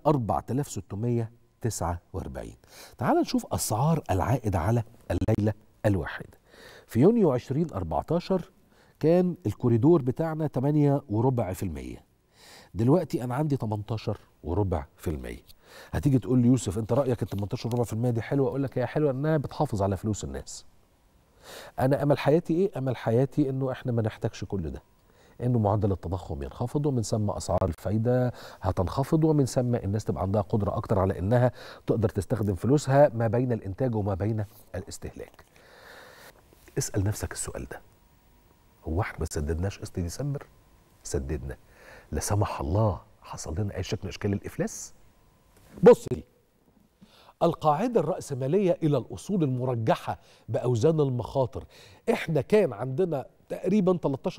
4649. تعال نشوف أسعار العائد على الليلة الواحدة. في يونيو 2014 كان الكوريدور بتاعنا 8.25%، دلوقتي أنا عندي 18.25%. هتيجي تقول لي يوسف أنت رأيك ال 18.25% دي حلوة؟ أقول لك هي حلوة إنها بتحافظ على فلوس الناس. أنا أمل حياتي إيه؟ أمل حياتي إنه إحنا ما نحتاجش كل ده، إنه معدل التضخم ينخفض ومن ثم أسعار الفايدة هتنخفض ومن ثم الناس تبقى عندها قدرة أكتر على إنها تقدر تستخدم فلوسها ما بين الإنتاج وما بين الاستهلاك. اسأل نفسك السؤال ده، هو احنا ما سددناش قسط ديسمبر؟ سددنا. لا سمح الله حصل لنا اي شكل من اشكال الافلاس؟ بص دي القاعده الراسماليه الى الاصول المرجحه باوزان المخاطر، احنا كان عندنا تقريبا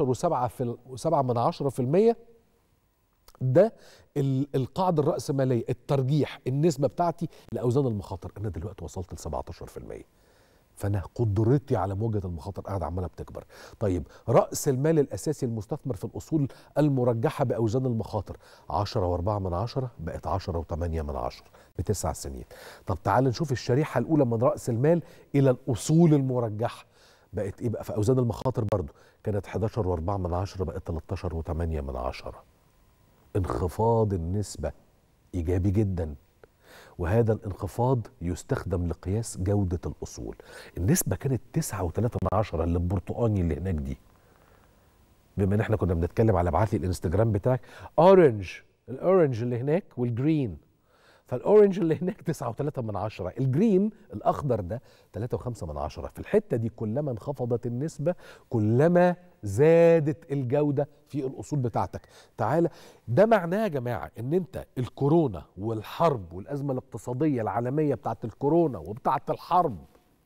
13.7% ده القاعده الراسماليه، الترجيح النسبه بتاعتي لاوزان المخاطر. انا دلوقتي وصلت ل 17%، فانا قدرتي على مواجهه المخاطر قاعده عماله بتكبر. طيب راس المال الاساسي المستثمر في الاصول المرجحه باوزان المخاطر 10.4 بقت 10.8 ب9 سنين. طب تعال نشوف الشريحه الاولى من راس المال الى الاصول المرجحه بقت ايه بقى في اوزان المخاطر؟ برضو كانت 11.4 بقت 13.8. انخفاض النسبه ايجابي جدا، وهذا الانخفاض يستخدم لقياس جودة الأصول. النسبة كانت 9.3 اللي البرتقاني اللي هناك دي، بما ان احنا كنا بنتكلم على ابعت لي الانستجرام بتاعك اورنج، الاورنج اللي هناك والجرين، فالاورنج اللي هناك 9.3، الجرين الاخضر ده 3.5. في الحتة دي كلما انخفضت النسبة كلما زادت الجودة في الأصول بتاعتك. تعالى ده معناه يا جماعة ان انت الكورونا والحرب والأزمة الاقتصادية العالمية بتاعت الكورونا وبتاعت الحرب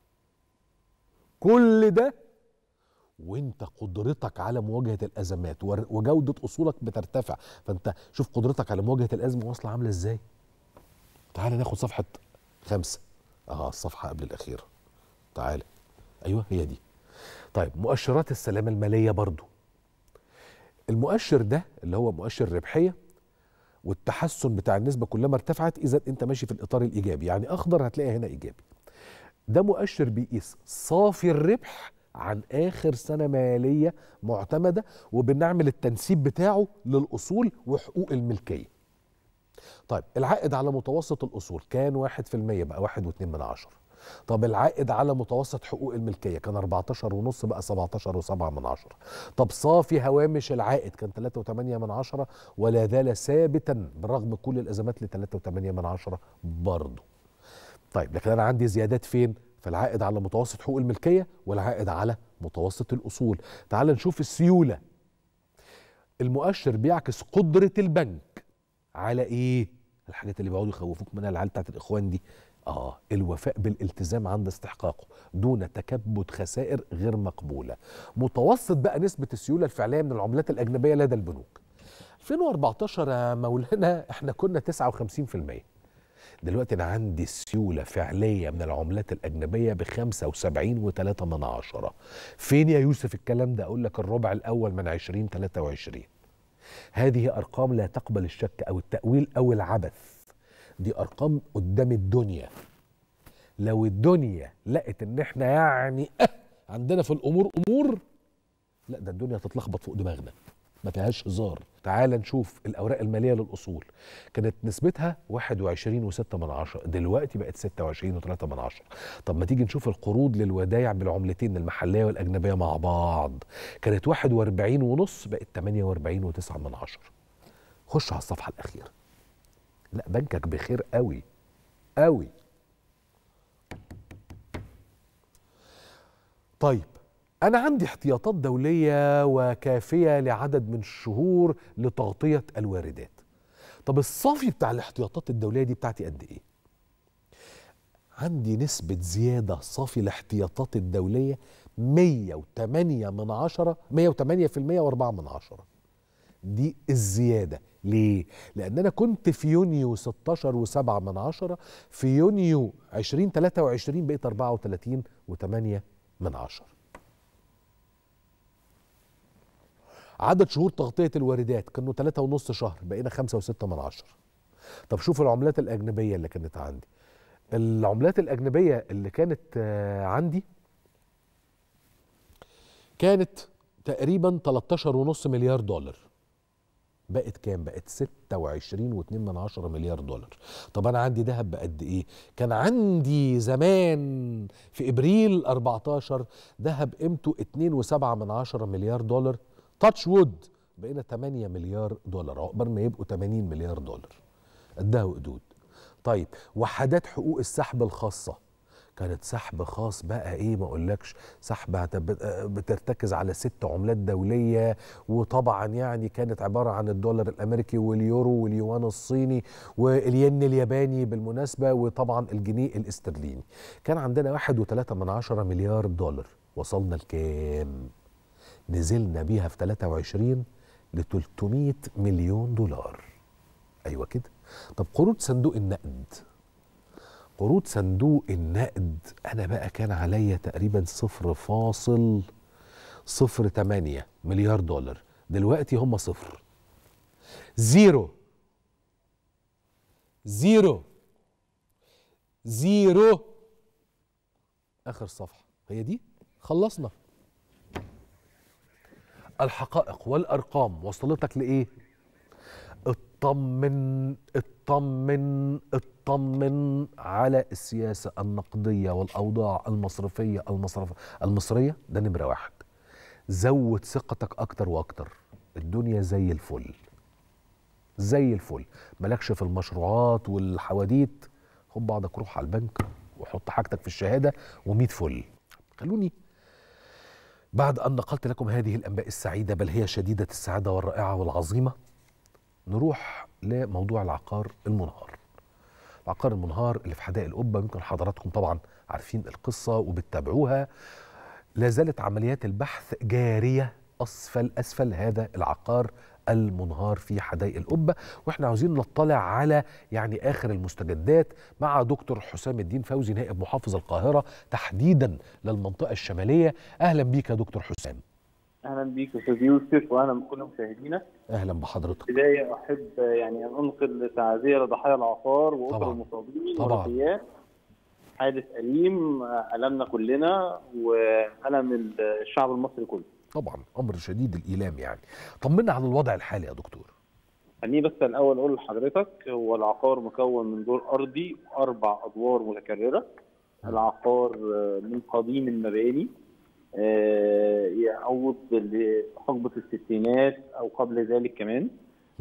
كل ده وانت قدرتك على مواجهة الأزمات وجودة أصولك بترتفع، فانت شوف قدرتك على مواجهة الأزمة واصلة عاملة ازاي. تعالى ناخد صفحة 5، الصفحة قبل الأخيرة، تعالى أيوة هي دي. طيب مؤشرات السلامة المالية برضو، المؤشر ده اللي هو مؤشر الربحية والتحسن بتاع النسبة كلما ارتفعت إذا أنت ماشي في الإطار الإيجابي، يعني أخضر هتلاقي هنا إيجابي. ده مؤشر بيقيس صافي الربح عن آخر سنة مالية معتمدة، وبنعمل التنسيب بتاعه للأصول وحقوق الملكية. طيب العائد على متوسط الأصول كان 1% بقى 1.2. طب العائد على متوسط حقوق الملكية كان 14.5 بقى 17.7. طب صافي هوامش العائد كان 3.8 ولا زال ثابتا برغم كل الأزمات ل 3.8 برضه. طيب لكن أنا عندي زيادات فين؟ في العائد على متوسط حقوق الملكية والعائد على متوسط الأصول. تعال نشوف السيولة. المؤشر بيعكس قدرة البنك على ايه؟ الحاجات اللي بيقعدوا يخوفوك منها العيال بتاعت الاخوان دي. الوفاء بالالتزام عند استحقاقه دون تكبد خسائر غير مقبوله. متوسط بقى نسبه السيوله الفعليه من العملات الاجنبيه لدى البنوك 2014 يا مولانا احنا كنا 59%. دلوقتي انا عندي سيوله فعليه من العملات الاجنبيه ب 75.3. فين يا يوسف الكلام ده؟ اقول لك الربع الاول من 2023. هذه ارقام لا تقبل الشك او التاويل او العبث. دي ارقام قدام الدنيا. لو الدنيا لقت ان احنا يعني عندنا في الامور امور، لا ده الدنيا هتتلخبط فوق دماغنا، ما فيهاش هزار. تعال نشوف الاوراق الماليه للاصول، كانت نسبتها 21.6، دلوقتي بقت 26.3. طب ما تيجي نشوف القروض للودايع بالعملتين المحليه والاجنبيه مع بعض، كانت 41.5 بقت 48.9. خش على الصفحه الاخيره. لا بنكك بخير قوي قوي. طيب أنا عندي احتياطات دولية وكافية لعدد من الشهور لتغطية الواردات. طب الصافي بتاع الاحتياطات الدولية دي بتاعتي قد إيه؟ عندي نسبة زيادة صافي الاحتياطات الدولية 108% و4. دي الزيادة. ليه؟ لأن أنا كنت في يونيو 16.7، في يونيو 2023 بقيت 34.8. عدد شهور تغطية الواردات كانوا 3.5 شهر، بقينا 5.6. طب شوف العملات الأجنبية اللي كانت عندي. العملات الأجنبية اللي كانت عندي كانت تقريبا 13.5 مليار دولار. بقت كام؟ بقت 26.2 مليار دولار. طب أنا عندي ذهب بقد إيه؟ كان عندي زمان في إبريل 14 ذهب قيمته 2.7 مليار دولار. تاتش وود بقينا 8 مليار دولار، عقبال ما يبقوا 80 مليار دولار. قدها وقدود. طيب وحدات حقوق السحب الخاصة، كانت سحب خاص بقى ايه ما اقولكش، سحب بترتكز على 6 عملات دولية، وطبعا يعني كانت عبارة عن الدولار الامريكي واليورو واليوان الصيني والين الياباني بالمناسبة، وطبعا الجنيه الاسترليني. كان عندنا 1.3 مليار دولار. وصلنا لكام؟ نزلنا بيها في 23 ل 300 مليون دولار. ايوه كده. طب قروض صندوق النقد، قروض صندوق النقد انا بقى كان عليا تقريبا 0.08 مليار دولار، دلوقتي هم 0. زيرو زيرو زيرو. اخر صفحة هي دي، خلصنا. الحقائق والارقام وصلتك لايه؟ اطمن اطمن اطمن على السياسة النقدية والأوضاع المصرية، ده نمرة 1. زود ثقتك أكتر وأكتر. الدنيا زي الفل زي الفل، مالكش في المشروعات والحواديت. خد بعضك روح على البنك وحط حاجتك في الشهادة و100 فل. خلوني بعد أن نقلت لكم هذه الأنباء السعيدة، بل هي شديدة السعادة والرائعة والعظيمة، نروح لموضوع العقار المنهار. العقار المنهار اللي في حدائق القبة، يمكن حضراتكم طبعا عارفين القصة وبتتابعوها. لا زالت عمليات البحث جارية أسفل هذا العقار المنهار في حدائق القبة، واحنا عاوزين نطلع على يعني آخر المستجدات مع دكتور حسام الدين فوزي نائب محافظ القاهرة تحديدا للمنطقة الشمالية. أهلا بيك يا دكتور حسام. اهلا بيك استاذ يوسف، واهلا بكل مشاهدينا. اهلا بحضرتك. في البدايه احب يعني ان انقل تعازيه لضحايا العقار واسر المصابين والوفيات. حادث اليم المنا كلنا والم الشعب المصري كله. طبعا امر شديد الايلام يعني. طمنا على الوضع الحالي يا دكتور. خليني بس الاول اقول لحضرتك، هو العقار مكون من دور ارضي و4 ادوار متكرره. العقار من قديم المباني، يعود لحقبة الستينات أو قبل ذلك كمان.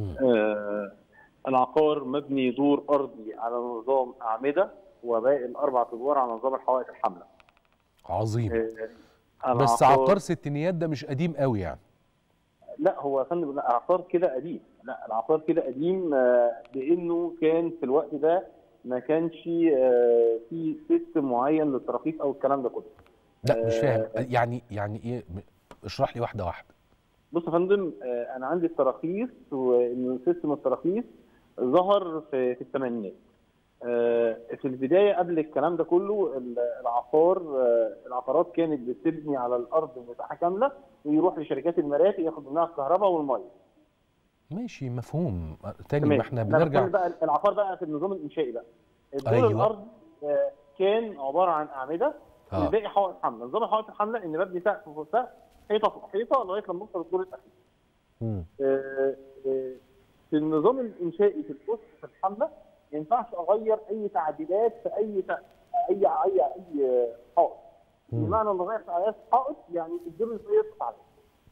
العقار مبني دور أرضي على نظام أعمدة، وباقي ال4 أدوار على نظام الحوائط الحملة. عظيم. بس عقار ستينيات ده مش قديم قوي يعني؟ لا هو يا فندم العقار كده قديم، لا العقار كده قديم لانه كان في الوقت ده ما كانش في سيستم معين للتراخيص او الكلام ده كله. لا مش فاهم يعني ايه، اشرح لي واحده واحده. بص يا فندم، انا عندي التراخيص، وان سيستم التراخيص ظهر في الثمانينات. في البدايه قبل الكلام ده كله العقارات كانت بتبني على الارض مساحه كامله، ويروح لشركات المرافق ياخد منها الكهرباء والميه. ماشي مفهوم. تاني ما احنا أنا بنرجع بقى العقار بقى في النظام الانشائي بقى. الدور أيوة. الارض كان عباره عن اعمده، والباقي حوائط حمله. نظام الحوائط الحمله ان ببني سقف فوق سقف، حيطه فوق حيطه، لغايه لما اوصل للدور الاخير. في النظام الانشائي في الاسس الحمله ما ينفعش اغير اي تعديلات في اي حائط. بمعنى ان اغير تعديلات في حائط يعني الدور الفوقي يسقط عليه.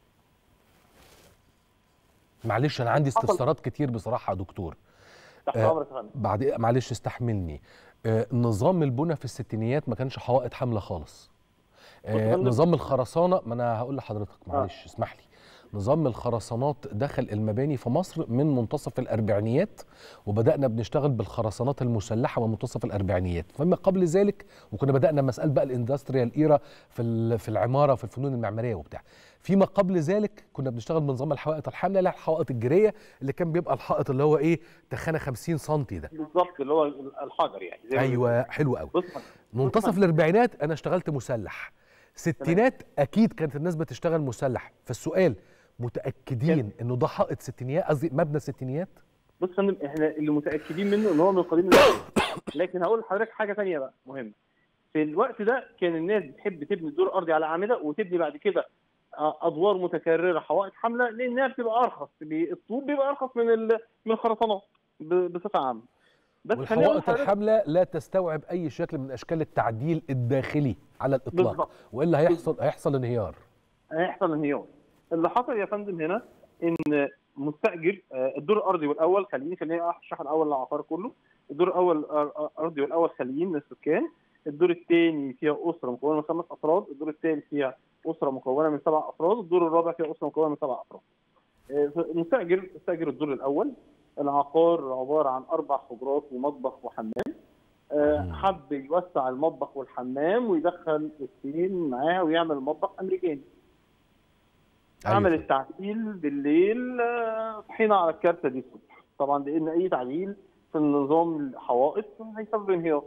معلش انا عندي استفسارات كتير بصراحه يا دكتور. تحت امرك يا فندم. بعد معلش استحملني. نظام البنى في الستينيات ما كانش حوائط حمله خالص. نظام الخرسانه، ما انا هقول لحضرتك معلش اسمح لي. نظام الخرسانات دخل المباني في مصر من منتصف الأربعينيات، وبدأنا بنشتغل بالخرسانات المسلحة من منتصف الأربعينيات. فما قبل ذلك وكنا بدأنا مسألة بقى الاندستريال إيرا في العمارة في الفنون المعمارية وبتاع. فيما قبل ذلك كنا بنشتغل بنظام الحوائط الحاملة، لا الحوائط الجيرية اللي كان بيبقى الحائط اللي هو ايه تخانة 50 سم ده بالظبط، اللي هو الحجر يعني. ايوه حلو قوي. منتصف الأربعينات أنا اشتغلت مسلح. ستينات أكيد كانت الناس بتشتغل مسلح. فالسؤال متاكدين انه ده حائط ستينيات، قصدي مبنى ستينيات؟ بص يا فندم، احنا اللي متاكدين منه ان هو من قديم الزمان. لكن هقول لحضرتك حاجه ثانيه بقى مهمه. في الوقت ده كان الناس بتحب تبني الدور الارضي على اعمده، وتبني بعد كده ادوار متكرره حوائط حمله، لانها بتبقى ارخص، الطوب بيبقى ارخص من الخرسانات بصفه عامه. بس والحوائط الحامله لا تستوعب اي شكل من اشكال التعديل الداخلي على الاطلاق بالضبط. والا هيحصل انهيار. هيحصل انهيار. اللي حصل يا فندم هنا ان مستاجر الدور الارضي والاول، خليني اشرح الاول العقار كله. الدور الاول الارضي والاول خاليين من السكان. الدور الثاني فيها اسره مكونه من 5 افراد، الدور الثالث فيها اسره مكونه من 7 افراد، الدور الرابع فيها اسره مكونه من 7 افراد. المستاجر استاجر الدور الاول. العقار عباره عن 4 حجرات ومطبخ وحمام. حب يوسع المطبخ والحمام ويدخل السين معاها ويعمل مطبخ امريكاني. عمل التعديل بالليل، صحينا على الكارته دي الصبح. طبعا لان اي تعديل في النظام الحوائط هيسبب انهيار.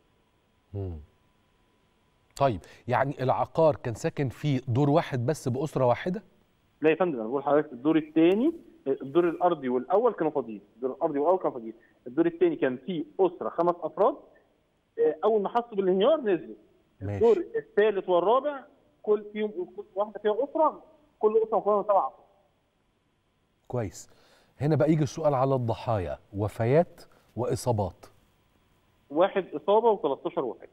طيب يعني العقار كان ساكن فيه دور واحد بس باسره واحده؟ لا يا فندم، انا بقول لحضرتك الدور الثاني، الدور الارضي والاول كانوا فاضيين، الدور الارضي والاول كانوا فاضيين، الدور الثاني كان فيه اسره 5 افراد. اول ما حسوا بالانهيار نزلوا. الدور الثالث والرابع كل واحده فيها اسره، كل اسره مكونه من 7 افراد. كويس. هنا بقى يجي السؤال على الضحايا، وفيات واصابات. 1 اصابه و13 وفاه.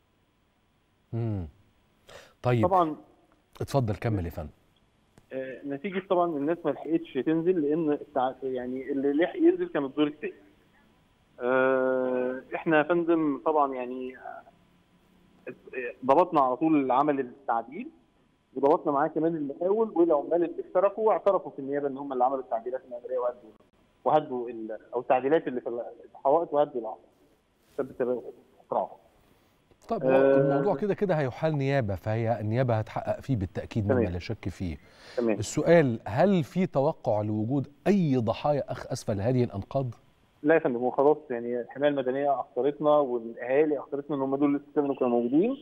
طيب طبعا اتفضل كمل يا فندم. نتيجه طبعا الناس ما لحقتش تنزل، لان يعني اللي لحق ينزل كان الدور الثاني. احنا يا فندم طبعا يعني ضبطنا على طول عمل التعديل، وضبطنا معاه كمان المقاول والعمال اللي اشتركوا واعترفوا في النيابه ان هم اللي عملوا التعديلات المعماريه وهدوا او التعديلات اللي في الحوائط وهدوا العقار. طب الموضوع كده كده هيحال نيابه، فهي النيابه هتحقق فيه بالتاكيد مما لا شك فيه. تمام. السؤال، هل في توقع لوجود اي ضحايا اسفل هذه الانقاض؟ لا يا فندم، هو خلاص يعني الحمايه المدنيه اخطرتنا والاهالي اخطرتنا ان هم دول اللي كانوا موجودين،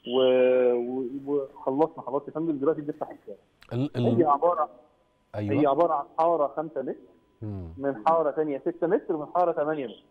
وخلصنا خلاص يا فندم. دلوقتي بنفتح الشارع. هي عباره عن حاره 5 متر، من حاره ثانيه 6 متر، ومن حاره 8 متر.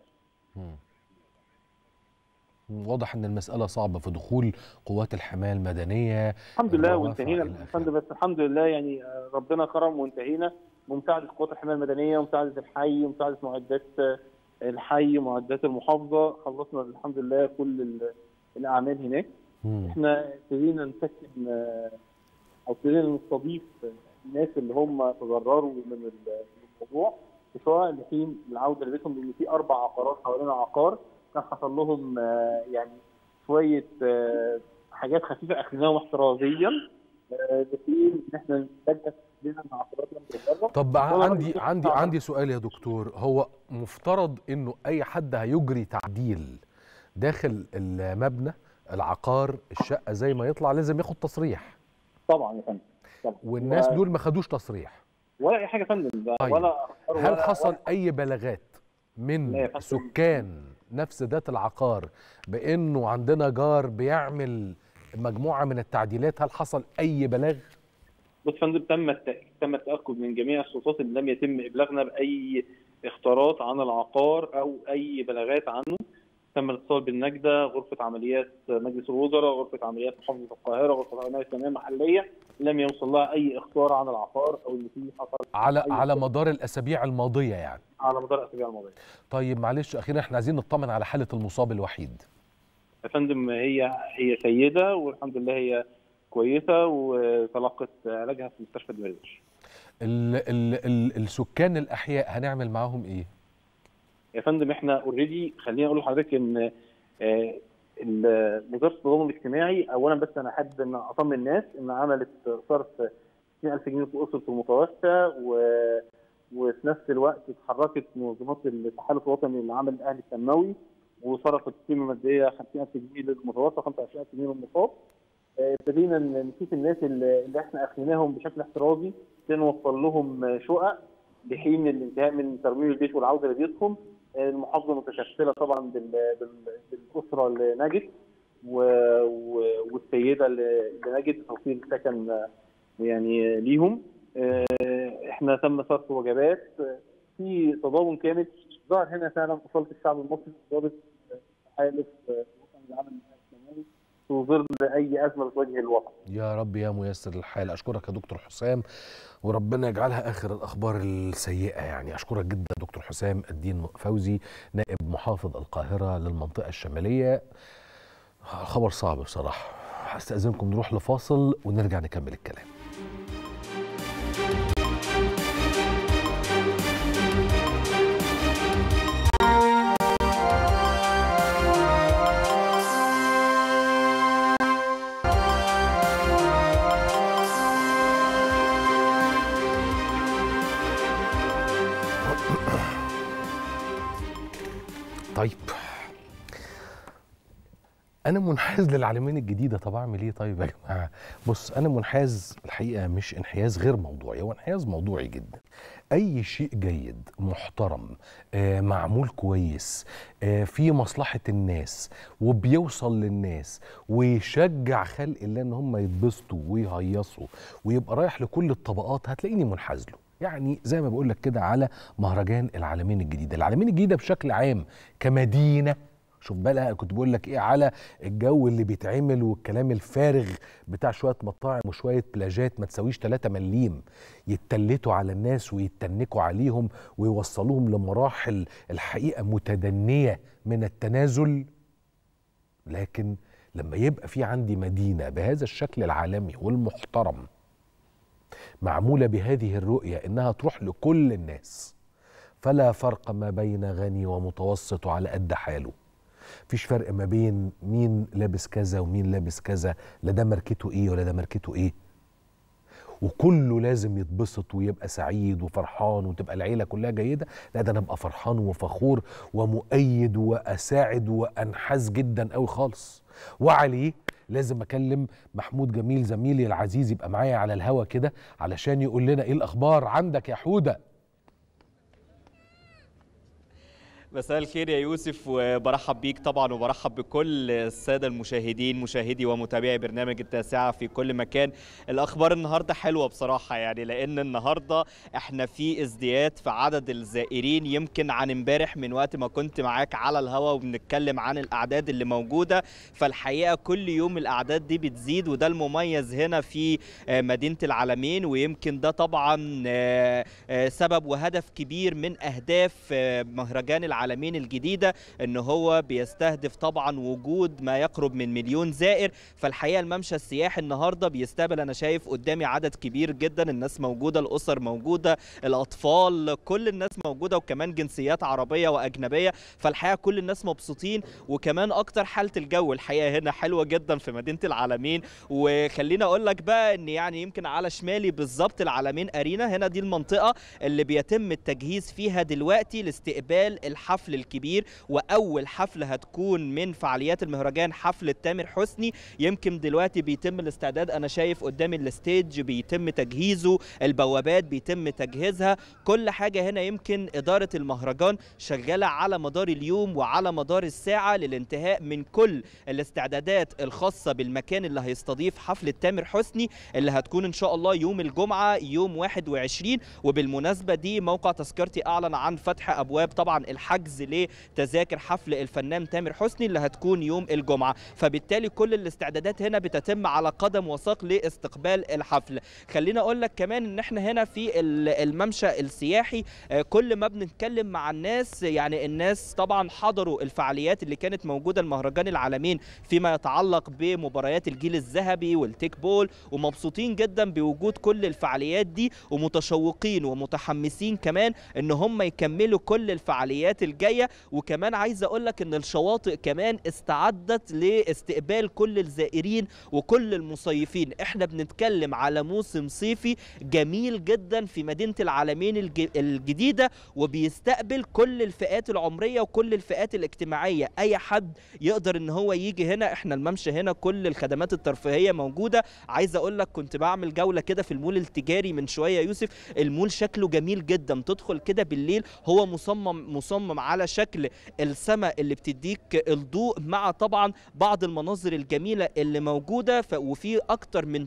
واضح ان المساله صعبه في دخول قوات الحمايه المدنيه. الحمد لله وانتهينا بس الحمد لله يعني ربنا كرم وانتهينا بمساعده قوات الحمايه المدنيه ومساعده الحي ومساعده معدات الحي ومعدات المحافظه. خلصنا الحمد لله كل الاعمال هناك. احنا ابتدينا نسكن او ابتدينا نستضيف الناس اللي هم تضرروا من الموضوع، سواء لحين العوده لبيتهم، لان في 4 عقارات حوالينا عقار كان حصل لهم يعني شويه حاجات خفيفه اخذناهم احترازيا، ان احنا نتجه لنا مع عقارات لم. طب عندي سؤال يا دكتور، هو مفترض انه اي حد هيجري تعديل داخل المبنى العقار الشقه زي ما يطلع لازم ياخد تصريح؟ طبعا يا فندم طبعا. والناس دول ما خدوش تصريح ولا اي حاجه يا فندم. طيب. ولا هل حصل اي بلاغات من سكان نفس ذات العقار بانه عندنا جار بيعمل مجموعه من التعديلات؟ هل حصل اي بلاغ؟ بص يا فندم، تم التاكد من جميع السلطات ان لم يتم ابلاغنا باي اختارات عن العقار او اي بلاغات عنه. تم الاتصال بالنجده، غرفه عمليات مجلس الوزراء، غرفه عمليات محافظه القاهره، غرفه عمليات التنميه المحليه، لم يوصل لها اي اخطار عن العقار او ان في حصل على مدار الاسابيع الماضيه يعني. على مدار الاسابيع الماضيه. طيب معلش اخيرا، احنا عايزين نطمن على حاله المصاب الوحيد. يا فندم هي سيده والحمد لله هي كويسه وتلقت علاجها في مستشفى دمرداش. السكان الاحياء هنعمل معاهم ايه؟ يا فندم احنا اوريدي، خليني اقول لحضرتك ان وزاره التضامن الاجتماعي اولا، بس انا احب ان اطمن الناس ان عملت صرف 60,000 جنيه لاسره المتوفى، وفي نفس الوقت اتحركت منظمات التحالف الوطني للعمل الاهلي التنموي وصرفت قيمه ماديه 50,000 جنيه للمتوفى، 25,000 جنيه للمصاب. ابتدينا نشوف الناس اللي احنا اخذناهم بشكل احترازي نوصل لهم شقق لحين الانتهاء من ترميم البيت والعوده لبيتهم. المحافظه متكفله طبعا بالاسره اللي نجت والسيده اللي نجت بتوفير السكن يعني ليهم. احنا تم صرف وجبات في تضامن كامل. ظهر هنا فعلا اصاله الشعب المصري، ضابط حالف وطني العمل الاجتماعي في ظل اي ازمه بتواجه الوطن. يا رب يا ميسر الحال. اشكرك يا دكتور حسام، وربنا يجعلها اخر الاخبار السيئه يعني. اشكرك جدا دكتور حسام الدين فوزي، نائب محافظ القاهره للمنطقه الشماليه. خبر صعب بصراحه. هستأذنكم نروح لفاصل ونرجع نكمل الكلام. طيب أنا منحاز للعالمين الجديدة. طب أعمل إيه طيب يا جماعة؟ بص، أنا منحاز الحقيقة، مش انحياز غير موضوعي، هو انحياز موضوعي جدا. أي شيء جيد محترم معمول كويس في مصلحة الناس وبيوصل للناس ويشجع خلق الله إن هم يتبسطوا ويهيصوا ويبقى رايح لكل الطبقات، هتلاقيني منحاز له. يعني زي ما بقول لك كده على مهرجان العالمين الجديدة. العالمين الجديدة بشكل عام كمدينة، شوف بقى كنت بقول لك ايه على الجو اللي بيتعمل والكلام الفارغ بتاع شويه مطاعم وشويه بلاجات ما تساويش 3 مليم يتلتوا على الناس ويتنكوا عليهم ويوصلوهم لمراحل الحقيقه متدنيه من التنازل. لكن لما يبقى في عندي مدينه بهذا الشكل العالمي والمحترم معموله بهذه الرؤيه انها تروح لكل الناس، فلا فرق ما بين غني ومتوسط وعلى قد حاله. مفيش فرق ما بين مين لابس كذا ومين لابس كذا، لا ده ماركته ايه ولا ده ماركته ايه، وكله لازم يتبسط ويبقى سعيد وفرحان وتبقى العيله كلها جيده. لا، ده انا ابقى فرحان وفخور ومؤيد واساعد وانحاز جدا قوي خالص. وعليه لازم اكلم محمود جميل زميلي العزيز يبقى معايا على الهوا كده علشان يقول لنا ايه الاخبار عندك يا حوده. مساء الخير يا يوسف، وبرحب بيك طبعا وبرحب بكل السادة المشاهدين، مشاهدي ومتابعي برنامج التاسعة في كل مكان. الأخبار النهاردة حلوة بصراحة يعني، لأن النهاردة احنا في ازدياد في عدد الزائرين يمكن عن امبارح من وقت ما كنت معاك على الهوا وبنتكلم عن الأعداد اللي موجودة. فالحقيقة كل يوم الأعداد دي بتزيد، وده المميز هنا في مدينة العالمين، ويمكن ده طبعا سبب وهدف كبير من أهداف مهرجان العالمين العلمين الجديدة ان هو بيستهدف طبعا وجود ما يقرب من 1,000,000 زائر. فالحقيقة الممشى السياحي النهاردة بيستقبل، انا شايف قدامي عدد كبير جدا، الناس موجودة، الاسر موجودة، الاطفال، كل الناس موجودة، وكمان جنسيات عربية واجنبية. فالحقيقة كل الناس مبسوطين، وكمان اكتر حالة الجو الحقيقة هنا حلوة جدا في مدينة العلمين. وخلينا اقول لك بقى ان يعني يمكن على شمالي بالظبط العلمين ارينا، هنا دي المنطقة اللي بيتم التجهيز فيها دلوقتي لاستقبال الحفل الكبير، واول حفلة هتكون من فعاليات المهرجان حفلة تامر حسني. يمكن دلوقتي بيتم الاستعداد، انا شايف قدامي الستيج بيتم تجهيزه، البوابات بيتم تجهيزها، كل حاجة هنا. يمكن إدارة المهرجان شغالة على مدار اليوم وعلى مدار الساعة للانتهاء من كل الاستعدادات الخاصة بالمكان اللي هيستضيف حفلة تامر حسني، اللي هتكون إن شاء الله يوم الجمعة يوم 21. وبالمناسبة دي موقع تذكرتي أعلن عن فتح أبواب طبعا الحجز لتذاكر حفل الفنان تامر حسني اللي هتكون يوم الجمعة. فبالتالي كل الاستعدادات هنا بتتم على قدم وساق لاستقبال الحفل. خلينا أقول لك كمان إن احنا هنا في الممشى السياحي كل ما بنتكلم مع الناس، يعني الناس طبعا حضروا الفعاليات اللي كانت موجودة المهرجان العالمين فيما يتعلق بمباريات الجيل الذهبي والتيك بول، ومبسوطين جدا بوجود كل الفعاليات دي، ومتشوقين ومتحمسين كمان ان هم يكملوا كل الفعاليات الجاية. وكمان عايز اقول لك ان الشواطئ كمان استعدت لاستقبال كل الزائرين وكل المصيفين. احنا بنتكلم على موسم صيفي جميل جدا في مدينة العلمين الجديدة، وبيستقبل كل الفئات العمرية وكل الفئات الاجتماعية. اي حد يقدر ان هو يجي هنا. احنا الممشى هنا كل الخدمات الترفيهية موجودة. عايز اقول لك كنت بعمل جولة كده في المول التجاري من شوية يا يوسف، المول شكله جميل جدا، تدخل كده بالليل هو مصمم على شكل السماء اللي بتديك الضوء، مع طبعا بعض المناظر الجميلة اللي موجودة. وفي اكتر من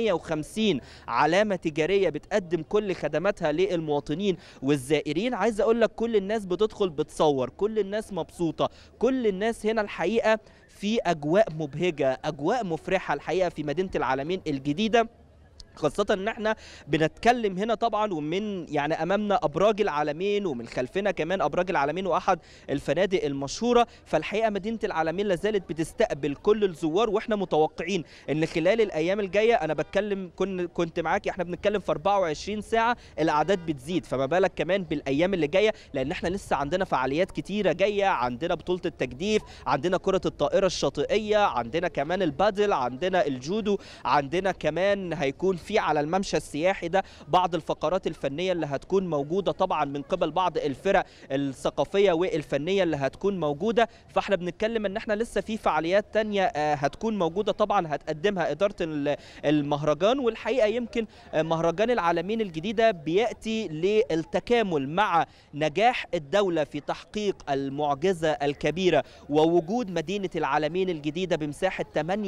350 علامة تجارية بتقدم كل خدماتها للمواطنين والزائرين. عايز اقول لك كل الناس بتدخل بتصور، كل الناس مبسوطة، كل الناس هنا الحقيقة في اجواء مبهجة، اجواء مفرحة الحقيقة في مدينة العلمين الجديدة. خاصة ان احنا بنتكلم هنا طبعا ومن يعني امامنا ابراج العلمين، ومن خلفنا كمان ابراج العلمين واحد الفنادق المشهورة. فالحقيقة مدينة العلمين لازالت بتستقبل كل الزوار، واحنا متوقعين ان خلال الايام الجاية، انا بتكلم كنت معاكي، احنا بنتكلم في 24 ساعة الاعداد بتزيد، فما بالك كمان بالايام اللي جاية، لان احنا لسه عندنا فعاليات كتيرة جاية. عندنا بطولة التجديف، عندنا كرة الطائرة الشاطئية، عندنا كمان البادل، عندنا الجودو، عندنا كمان هيكون في على الممشى السياحي ده بعض الفقرات الفنية اللي هتكون موجودة طبعا من قبل بعض الفرق الثقافية والفنية اللي هتكون موجودة. فاحنا بنتكلم ان احنا لسه في فعاليات تانية هتكون موجودة طبعا هتقدمها إدارة المهرجان. والحقيقة يمكن مهرجان العلمين الجديدة بيأتي للتكامل مع نجاح الدولة في تحقيق المعجزة الكبيرة ووجود مدينة العلمين الجديدة بمساحة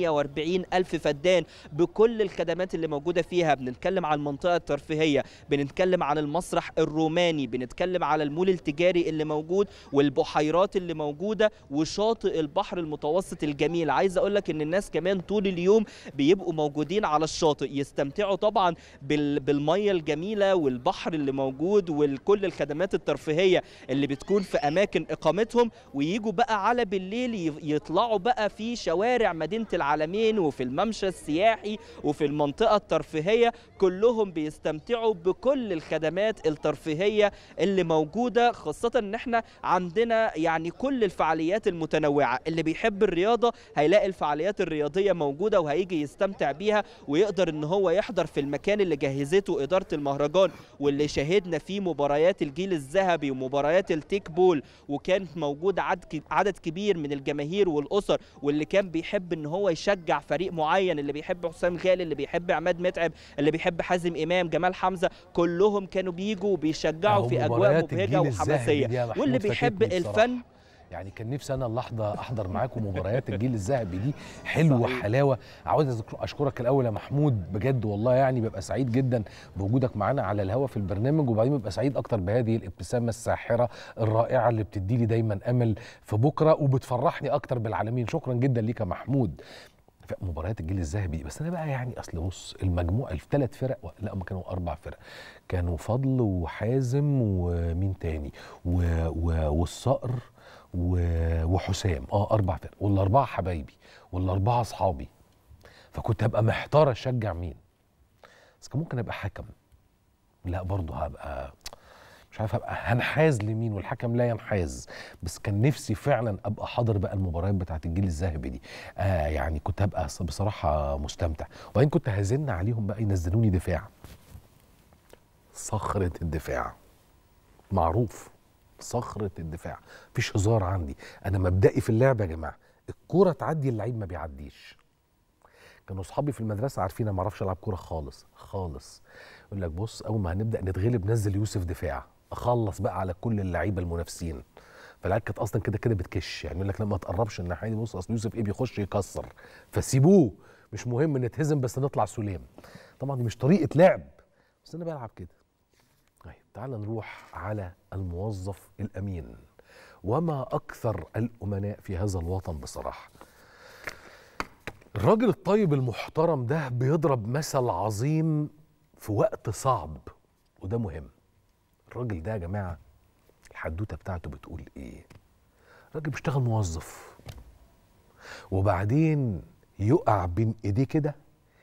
48,000 فدان بكل الخدمات اللي موجودة فيها. بنتكلم عن المنطقة الترفيهية، بنتكلم عن المسرح الروماني، بنتكلم على المول التجاري اللي موجود والبحيرات اللي موجودة وشاطئ البحر المتوسط الجميل. عايز اقول لك ان الناس كمان طول اليوم بيبقوا موجودين على الشاطئ، يستمتعوا طبعا بالمية الجميلة والبحر اللي موجود وكل الخدمات الترفيهية اللي بتكون في اماكن اقامتهم، وييجوا بقى على بالليل يطلعوا بقى في شوارع مدينة العلمين وفي الممشى السياحي وفي المنطقة الترفيهية. كلهم بيستمتعوا بكل الخدمات الترفيهية اللي موجودة، خاصة ان احنا عندنا يعني كل الفعاليات المتنوعة. اللي بيحب الرياضة هيلاقي الفعاليات الرياضية موجودة وهيجي يستمتع بيها، ويقدر ان هو يحضر في المكان اللي جهزته إدارة المهرجان واللي شاهدنا فيه مباريات الجيل الذهبي ومباريات التيك بول، وكانت موجود عدد كبير من الجماهير والأسر، واللي كان بيحب ان هو يشجع فريق معين، اللي بيحب حسام غالي، اللي بيحب عماد متعب، اللي بيحب حازم امام، جمال حمزة، كلهم كانوا بيجوا وبيشجعوا في اجواء مبهجه وحماسيه. واللي بيحب الفن يعني كان نفسي انا اللحظه احضر معاكم مباريات الجيل الذهبي دي، حلوه حلاوه. عاوز اشكرك الاول يا محمود بجد والله، يعني ببقى سعيد جدا بوجودك معانا على الهوا في البرنامج، وبعدين ببقى سعيد اكتر بهذه الابتسامه الساحره الرائعه اللي بتدي لي دايما امل في بكره وبتفرحني اكتر بالعالمين. شكرا جدا ليك يا محمود. مباريات الجيل الذهبي دي. بس انا بقى يعني اصل بص، المجموع الثلاث فرق، لا هم كانوا 4 فرق، كانوا فضل وحازم ومين تاني والصقر وحسام، 4 فرق، والاربعه حبايبي والاربعه اصحابي. فكنت هبقى محتار اشجع مين. بس كان ممكن ابقى حكم، لا برضه هبقى مش عارف هبقى هنحاز لمين، والحكم لا ينحاز. بس كان نفسي فعلا ابقى حاضر بقى المباريات بتاعت الجيل الذهبي دي. يعني كنت هبقى بصراحه مستمتع. وبعدين كنت هزن عليهم بقى ينزلوني دفاع، صخره الدفاع معروف، صخره الدفاع مفيش هزار عندي. انا مبدئي في اللعب يا جماعه، الكوره تعدي اللعيب ما بيعديش. كانوا اصحابي في المدرسه عارفين انا ما اعرفش العب كوره خالص خالص. يقول لك بص، اول ما هنبدا نتغلب نزل يوسف دفاع، اخلص بقى على كل اللعيبه المنافسين. فالعيال كانت اصلا كده كده بتكش، يعني يقول لك لا ما تقربش الناحيه دي، بص اصل يوسف بيخش يكسر، فسيبوه مش مهم نتهزم بس نطلع سلام. طبعا دي مش طريقه لعب، بس انا بلعب كده. طيب تعال نروح على الموظف الامين. وما اكثر الامناء في هذا الوطن بصراحه. الراجل الطيب المحترم ده بيضرب مثل عظيم في وقت صعب، وده مهم. الراجل ده يا جماعة الحدوتة بتاعته بتقول ايه؟ راجل بيشتغل موظف وبعدين يقع بين ايديه كده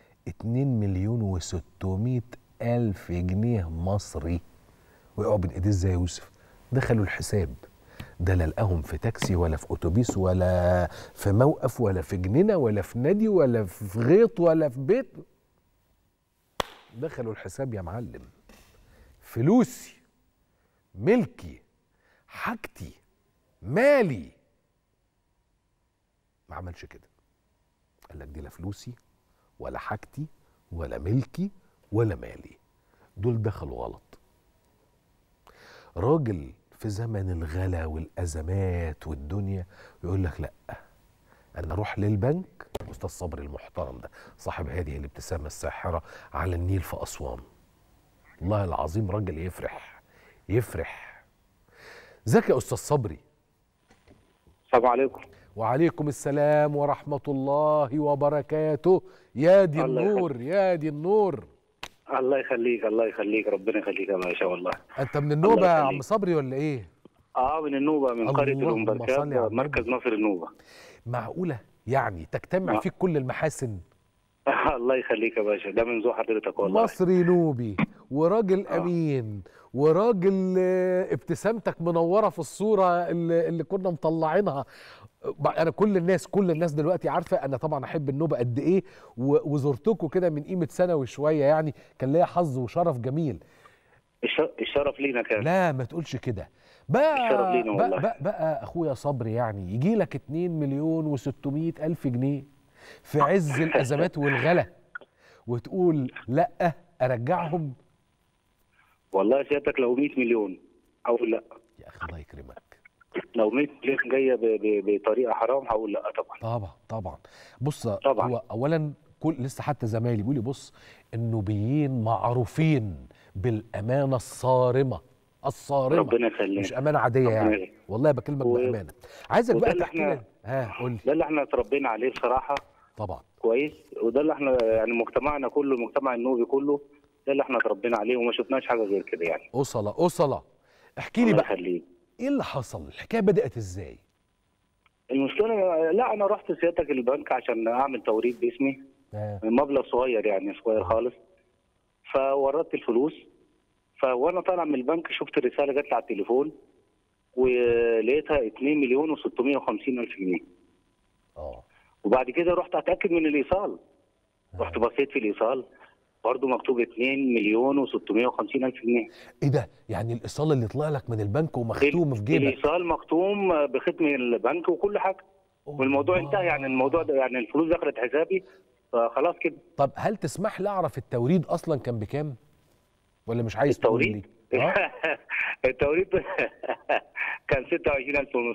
2,600,000 جنيه مصري. ويقعوا بين ايديه ازاي يا يوسف؟ دخلوا الحساب، ده لا لقاهم في تاكسي ولا في اتوبيس ولا في موقف ولا في جنينه ولا في نادي ولا في غيط ولا في بيت. دخلوا الحساب يا معلم، فلوسي، ملكي، حاجتي، مالي. ما عملش كده، قال لك دي لا فلوسي ولا حاجتي ولا ملكي ولا مالي، دول دخلوا غلط. راجل في زمن الغلا والأزمات والدنيا يقول لك لا، أنا أروح للبنك. أستاذ صبري المحترم ده صاحب هذه الابتسامة الساحرة على النيل في أسوان، والله العظيم راجل يفرح يفرح. ازيك يا أستاذ صبري؟ السلام عليكم. وعليكم السلام ورحمة الله وبركاته. يا دي النور يا دي النور. الله يخليك الله يخليك، ربنا يخليك يا باشا. والله انت من النوبه يا عم صبري ولا ايه؟ من النوبه، من قريه الأنبركاب، مركز ناصر النوبه. معقوله يعني تجتمع فيك كل المحاسن؟ الله يخليك يا باشا، ده من ذوق حضرتك والله. مصري نوبي وراجل امين وراجل ابتسامتك منوره في الصوره اللي كنا مطلعينها. انا كل الناس دلوقتي عارفه انا طبعا احب النوبه قد ايه، وزرتكم كده من قيمه سنه وشويه، يعني كان ليا حظ وشرف جميل. الشرف لينا كان. لا ما تقولش كده بقى. الشرف لينا والله. بقى اخويا صبري، يعني يجي لك 2,600,000 جنيه في عز الازمات والغلا وتقول لا ارجعهم؟ والله سيادتك لو 100 مليون او لا يا اخي الله يكرمك، لو 100 مليون جايه بطريقه حرام هقول لا طبعا. طبعا. بص طبعا. هو اولا لسه حتى زمايلي بيقول لي بص، النوبيين معروفين بالامانه الصارمه ربنا يخليك، مش امانه عاديه يعني، والله بكلمك بامانه. عايزك بقى تحكي لي. قول لي. ده اللي احنا اتربينا عليه بصراحه. طبعا كويس، وده اللي احنا يعني مجتمعنا كله، المجتمع النوبي كله، ده اللي احنا اتربينا عليه وما شفناش حاجه غير كده يعني. أصلة. احكي لي بقى يخليك. ايه اللي حصل؟ الحكايه بدات ازاي؟ المشكله لا، انا رحت سيادتك البنك عشان اعمل توريد باسمي، مبلغ صغير يعني، صغير خالص. فوردت الفلوس، وانا طالع من البنك شفت الرساله جت لي على التليفون ولقيتها 2,650,000 جنيه. وبعد كده رحت اتاكد من الايصال، رحت بصيت في الايصال برضه مكتوب 2,650,000 جنيه. ايه ده؟ يعني الايصال اللي طلع لك من البنك ومختوم في جيبك؟ الايصال مختوم بختم البنك وكل حاجه، والموضوع انتهى يعني. الموضوع ده يعني الفلوس دخلت حسابي فخلاص كده. طب هل تسمح لي اعرف التوريد اصلا كان بكام؟ ولا مش عايز التوريد؟ التوريد كان 26,000 ونص.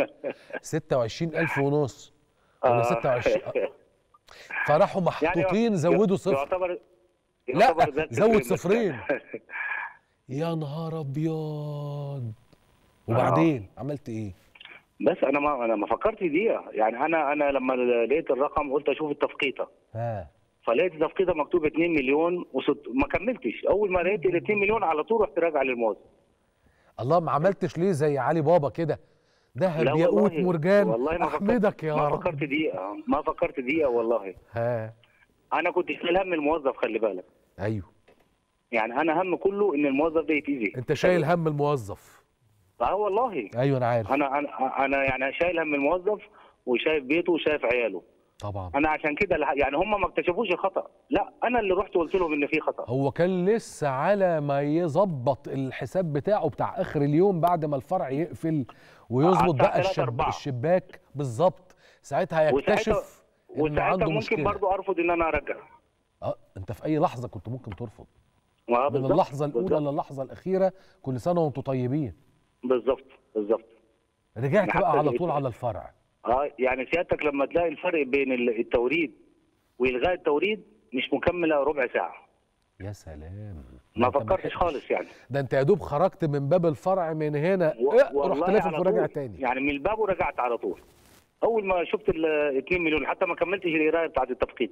26,000 ونص ولا 26؟ فراحوا محطوطين يعني زودوا صفر. يعتبر لا زود صفرين. يا نهار ابيض. وبعدين عملت ايه؟ بس انا ما فكرت دقيقه يعني. انا لما لقيت الرقم قلت اشوف التفقيطه. فلقيت التفقيطه مكتوب 2 مليون ما كملتش. اول ما لقيت ال 2 مليون على طول رحت راجع للموظف. الله، ما عملتش ليه زي علي بابا كده؟ دهب ياقوت مرجان. والله ما احمدك يا رب. ما فكرت دقيقه والله. انا كنت شايل هم الموظف، خلي بالك. ايوه يعني انا هم كله ان الموظف ده يتأذي. انت شايل هم الموظف؟ والله. ايوه انا عارف. انا يعني شايل هم الموظف وشايف بيته وشايف عياله. طبعا. انا عشان كده يعني هم ما اكتشفوش الخطا، لا انا اللي رحت قلت لهم ان في خطا. هو كان لسه على ما يظبط الحساب بتاعه بتاع اخر اليوم بعد ما الفرع يقفل ويظبط بقى الشباك بالظبط، ساعتها يكتشف ان عنده مشكله. ممكن برضه ارفض ان انا ارجع. انت في اي لحظه كنت ممكن ترفض. من اللحظه الاولى للحظه الاخيره. كل سنه وانتم طيبين. بالظبط. رجعت بقى على طول على الفرع. يعني سيادتك لما تلاقي الفرق بين التوريد والغاء التوريد مش مكمله ربع ساعه. يا سلام. ما فكرتش خالص يعني. ده انت يا دوب خرجت من باب الفرع من هنا رحت لافف وراجع تاني. يعني من الباب ورجعت على طول. اول ما شفت ال 2 مليون حتى ما كملتش القرايه بتاعت التفقيد.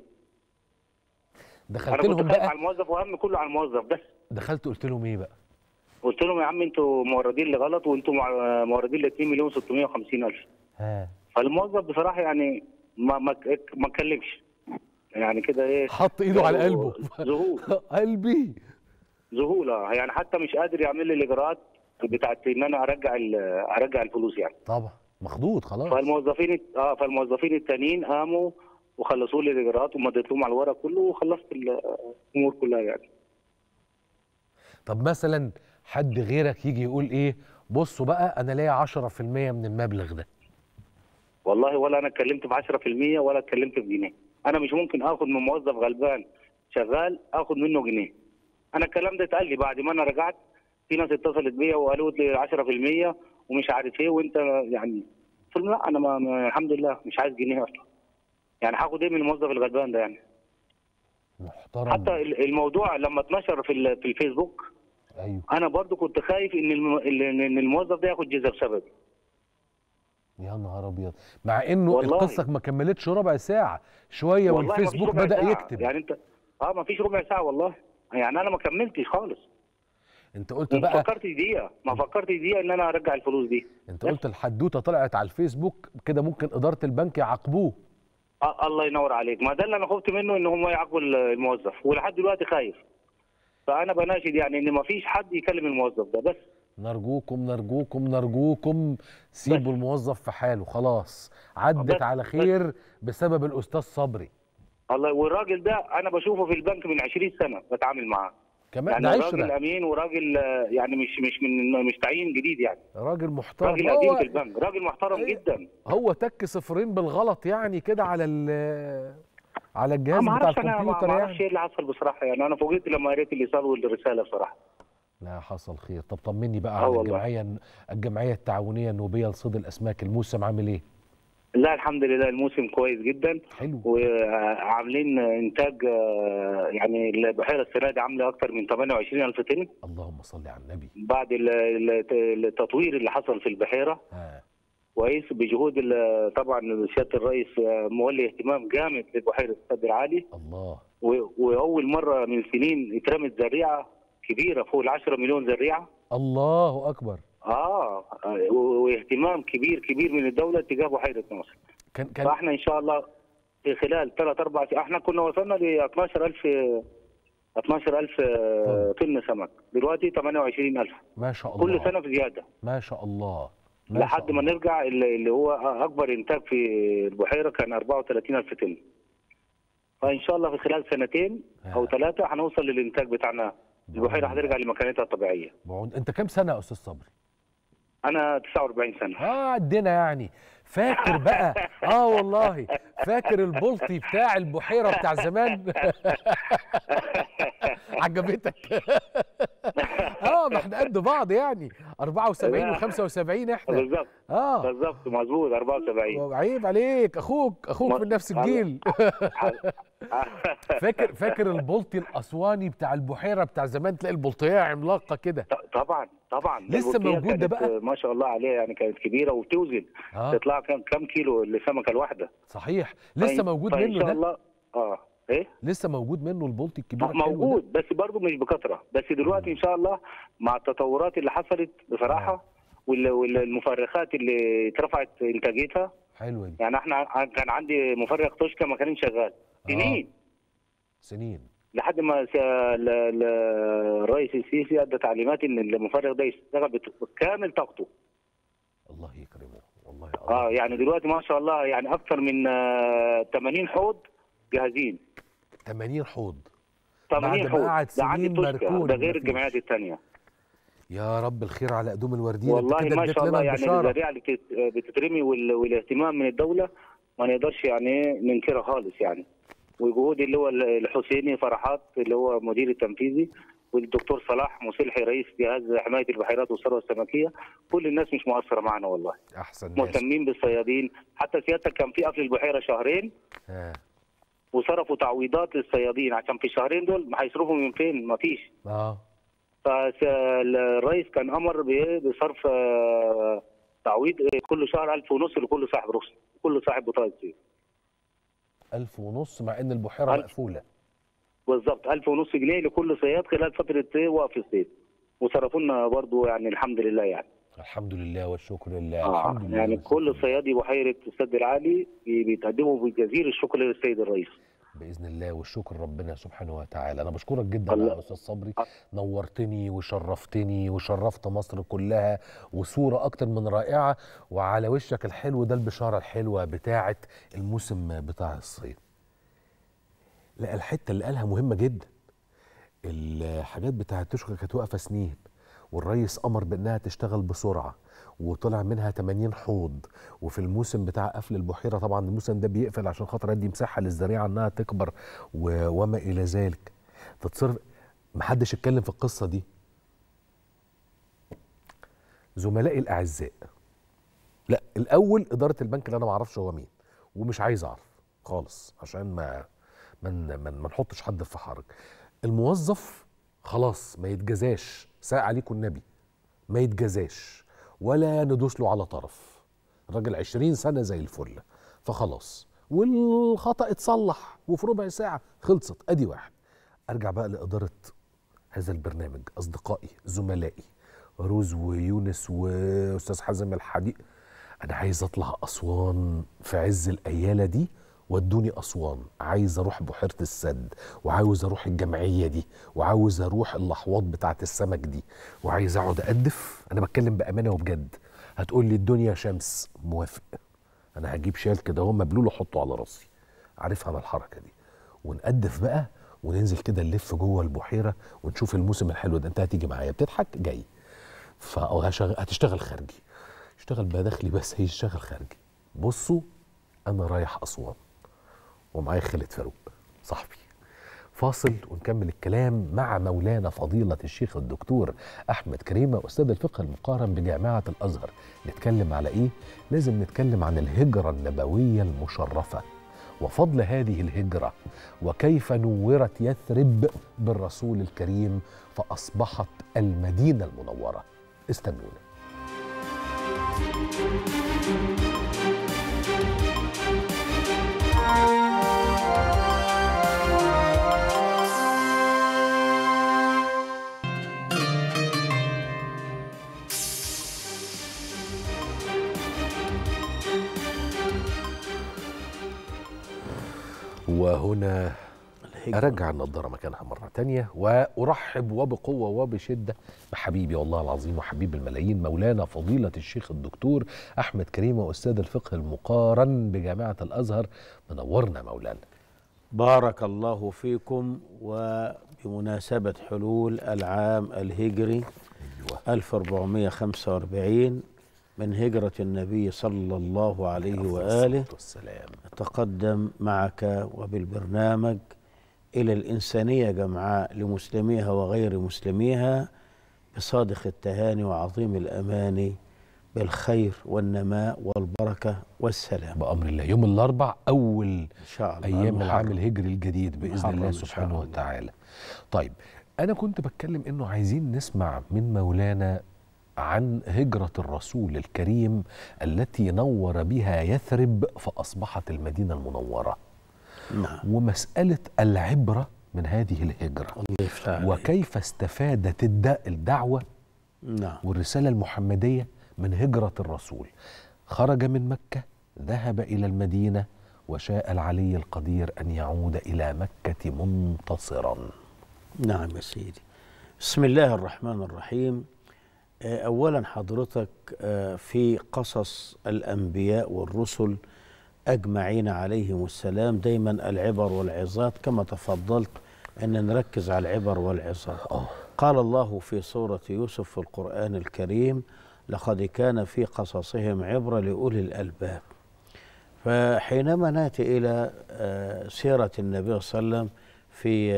دخلت لهم بقى على الموظف وهم كله على الموظف بس. دخلت قلت لهم ايه بقى؟ قلت لهم يا عم انتوا موردين لي غلط وانتوا موردين لي 2 مليون 650 الف. فالموظف بصراحه يعني ما اتكلمش يعني كده ايه، حط ايده على قلبه. ذهول. قلبي ذهوله يعني، حتى مش قادر يعمل لي الاجراءات بتاعت ان انا ارجع الفلوس يعني. طبعا مخضوض خلاص. فالموظفين التانيين قاموا وخلصوا لي الاجراءات ومضيت لهم على الورق كله وخلصت الامور كلها يعني. طب مثلا حد غيرك يجي يقول ايه، بصوا بقى انا ليا 10% من المبلغ ده. والله ولا انا اتكلمت ب 10% ولا اتكلمت بجنيه. انا مش ممكن اخد من موظف غلبان شغال اخد منه جنيه. انا الكلام ده اتقال لي بعد ما انا رجعت. في ناس اتصلت بيا وقالوا لي 10% ومش عارف ايه وانت يعني. قلت لهم لا انا ما الحمد لله مش عايز جنيه اصلا. يعني هاخد ايه من الموظف الغلبان ده يعني؟ محترم. حتى الموضوع لما اتنشر في الفيسبوك. ايوه. انا برضو كنت خايف ان الموظف ده ياخد جزء بسببي. يا نهار ابيض. مع انه القصه ما كملتش ربع ساعه شويه والفيسبوك بدا يكتب. يعني انت ما فيش ربع ساعه والله. يعني انا ما كملتش خالص. انت قلت بقى ما فكرتش دقيقه ان انا ارجع الفلوس دي. انت قلت الحدوته طلعت على الفيسبوك كده ممكن اداره البنك يعاقبوه. الله ينور عليك. ما ده اللي انا خفت منه ان هم يعاقبوا الموظف ولحد دلوقتي خايف. فانا بناشد يعني ان ما فيش حد يكلم الموظف ده بس. نرجوكم سيبوا الموظف في حاله خلاص. عدت على خير بسبب الاستاذ صبري. الله. والراجل ده انا بشوفه في البنك من 20 سنه بتعامل معاه. كمان يعني راجل امين وراجل يعني مش تعيين جديد يعني. راجل محترم. راجل قديم في البنك. راجل محترم جدا. هو تك صفرين بالغلط يعني كده على الجهاز بتاع الكمبيوتر يعني. ما اعرفش ايه اللي حصل بصراحه يعني. انا فوجئت لما قريت الايصال والرساله بصراحه. لا حصل خير. طب طمني بقى على الجمعيه التعاونيه النوبيه لصيد الاسماك. الموسم عامل ايه؟ لا الحمد لله الموسم كويس جدا. حلو. وعاملين انتاج يعني البحيره السنه دي عامله اكثر من 28,000 طن. اللهم صل على النبي. بعد التطوير اللي حصل في البحيره. كويس بجهود طبعا سياده الرئيس مولي اهتمام جامد لبحيره السد العالي. الله. واول مره من سنين اترمت زريعه كبيره فوق 10 مليون زريعه. الله اكبر. واهتمام كبير من الدوله تجاه بحيره ناصر. فاحنا ان شاء الله في خلال 3-4 احنا كنا وصلنا ل 12,000 طن سمك. دلوقتي 28,000. ما شاء الله. كل سنه في زياده. ما شاء الله. لحد ما نرجع اللي هو اكبر انتاج في البحيره كان 34,000 طن. فان شاء الله في خلال 2 أو 3 هنوصل للانتاج بتاعنا. البحيره هترجع لمكانتها الطبيعيه. انت كام سنه يا استاذ صبري؟ انا 49 سنه. عدنا يعني. فاكر بقى والله فاكر البلطي بتاع البحيره بتاع زمان. عجبتك؟ ما احنا قد بعض يعني. 74 و75 احنا. بالظبط. بالظبط مظبوط 74. عيب عليك، اخوك من نفس الجيل. فاكر البلطي الاسواني بتاع البحيره بتاع زمان، تلاقي البلطيه عملاقه كده. طبعا لسه موجود ده بقى؟ ما شاء الله عليها، يعني كانت كبيره وبتوزن. تطلع كام كيلو السمكه الواحده. صحيح. لسه موجود منه ده؟ ان شاء الله. ايه، لسه موجود منه البلطي الكبير موجود، بس برضه مش بكثره. بس دلوقتي ان شاء الله مع التطورات اللي حصلت بصراحه والمفرخات اللي اترفعت انتاجيتها حلوه دي. يعني احنا كان عندي مفرخ توشكا ما كانش شغال سنين لحد ما الرئيس السيسي ادى تعليمات ان المفرغ ده يشتغل بكامل طاقته. الله يكرمه والله. يعني دلوقتي ما شاء الله يعني اكثر من 80 حوض جاهزين. 80 حوض 80 حوض ده عندي مركون، ده غير الجمعيات الثانيه. يا رب الخير على قدوم الوردين. والله ما شاء الله، يعني الزريعه اللي بتترمي والاهتمام من الدوله ما نقدرش يعني ننكرها خالص يعني. وجهود اللي هو الحسيني فرحات اللي هو مدير التنفيذي، والدكتور صلاح مصلحي رئيس جهاز حمايه البحيرات والثروه السمكيه، كل الناس مش مقصره معنا والله. احسن ناس مهتمين بالصيادين. حتى سيادتك كان في قفل البحيره شهرين وصرفوا تعويضات للصيادين عشان في الشهرين دول هيصرفوا من فين؟ ما فيش. فالرئيس كان امر بصرف تعويض كل شهر 1500 لكل صاحب رخصه، كل صاحب بطاقه صيد. 1500 مع ان البحيره مقفوله. بالظبط 1500 جنيه لكل صياد خلال فتره وقف الصيد، وصرفوا لنا برضه يعني الحمد لله يعني. الحمد لله والشكر لله. الحمد لله يعني كل صيادي بحيره السد العالي بيتقدموا بجزيل الشكر للسيد الرئيس باذن الله، والشكر ربنا سبحانه وتعالى. انا بشكرك جدا يا استاذ صبري، نورتني وشرفتني وشرفت مصر كلها، وصوره اكتر من رائعه، وعلى وشك الحلو ده البشاره الحلوه بتاعه الموسم بتاع الصيد. لا الحته اللي قالها مهمه جدا. الحاجات بتاعه التشكر كانت واقفه سنين، والرئيس امر بانها تشتغل بسرعه، وطلع منها 80 حوض. وفي الموسم بتاع قفل البحيره طبعا الموسم ده بيقفل عشان خاطر ادي مساحه للزريعه انها تكبر وما الى ذلك. تتصرف، محدش اتكلم في القصه دي. زملائي الاعزاء، لا الاول اداره البنك اللي انا ما اعرفش هو مين ومش عايز اعرف خالص عشان ما نحطش حد في حرج. الموظف خلاص ما يتجزاش، ساء عليكم النبي، ما يتجزاش ولا ندوس له على طرف. الراجل 20 سنة زي الفل، فخلاص والخطأ اتصلح وفي ربع ساعة خلصت. ادي واحد. ارجع بقى لإدارة هذا البرنامج، اصدقائي زملائي روز ويونس واستاذ حازم الحديق. انا عايز اطلع اسوان في عز الايالة دي، ودوني اسوان. عايز اروح بحيره السد، وعاوز اروح الجمعيه دي، وعاوز اروح الاحواض بتاعه السمك دي، وعايز اقعد اقدف. انا بتكلم بامانه وبجد. هتقول لي الدنيا شمس، موافق. انا هجيب شال كده اهو مبلول احطه على راسي، عارفها انا الحركه دي، ونقدف بقى وننزل كده نلف جوه البحيره ونشوف الموسم الحلو ده. انت هتيجي معايا؟ بتضحك؟ جاي. هتشتغل خارجي، اشتغل بقى داخلي بس هيشتغل خارجي. بصوا انا رايح اسوان ومعايا خالد فاروق صاحبي. فاصل ونكمل الكلام مع مولانا فضيلة الشيخ الدكتور أحمد كريمة أستاذ الفقه المقارن بجامعة الأزهر. نتكلم على إيه؟ لازم نتكلم عن الهجرة النبوية المشرفة وفضل هذه الهجرة، وكيف نورت يثرب بالرسول الكريم فأصبحت المدينة المنورة. استنونا. وهنا أرجع النضارة مكانها مرة تانية، وأرحب وبقوة وبشدة بحبيبي والله العظيم وحبيب الملايين مولانا فضيلة الشيخ الدكتور أحمد كريمة أستاذ الفقه المقارن بجامعة الأزهر. منورنا مولانا. بارك الله فيكم. وبمناسبة حلول العام الهجري 1445 من هجرة النبي صلى الله عليه وآله، أتقدم معك وبالبرنامج إلى الإنسانية جمعاء لمسلميها وغير مسلميها بصادق التهاني وعظيم الأماني بالخير والنماء والبركة والسلام بأمر الله. يوم الأربع أول إن شاء الله أيام العام الهجري الجديد بإذن الله سبحانه وتعالى. طيب أنا كنت بتكلم إنه عايزين نسمع من مولانا عن هجرة الرسول الكريم التي نور بها يثرب فأصبحت المدينة المنورة. نعم. ومسألة العبرة من هذه الهجرة وكيف استفادت الدعوة نعم. والرسالة المحمدية من هجرة الرسول. خرج من مكة، ذهب إلى المدينة، وشاء العلي القدير أن يعود إلى مكة منتصرا. نعم يا سيدي. بسم الله الرحمن الرحيم. أولا حضرتك في قصص الأنبياء والرسل أجمعين عليهم السلام دايما العبر والعظات، كما تفضلت أن نركز على العبر والعظات. قال الله في سورة يوسف في القرآن الكريم: لقد كان في قصصهم عبرة لأولي الألباب. فحينما نأتي إلى سيرة النبي صلى الله عليه وسلم في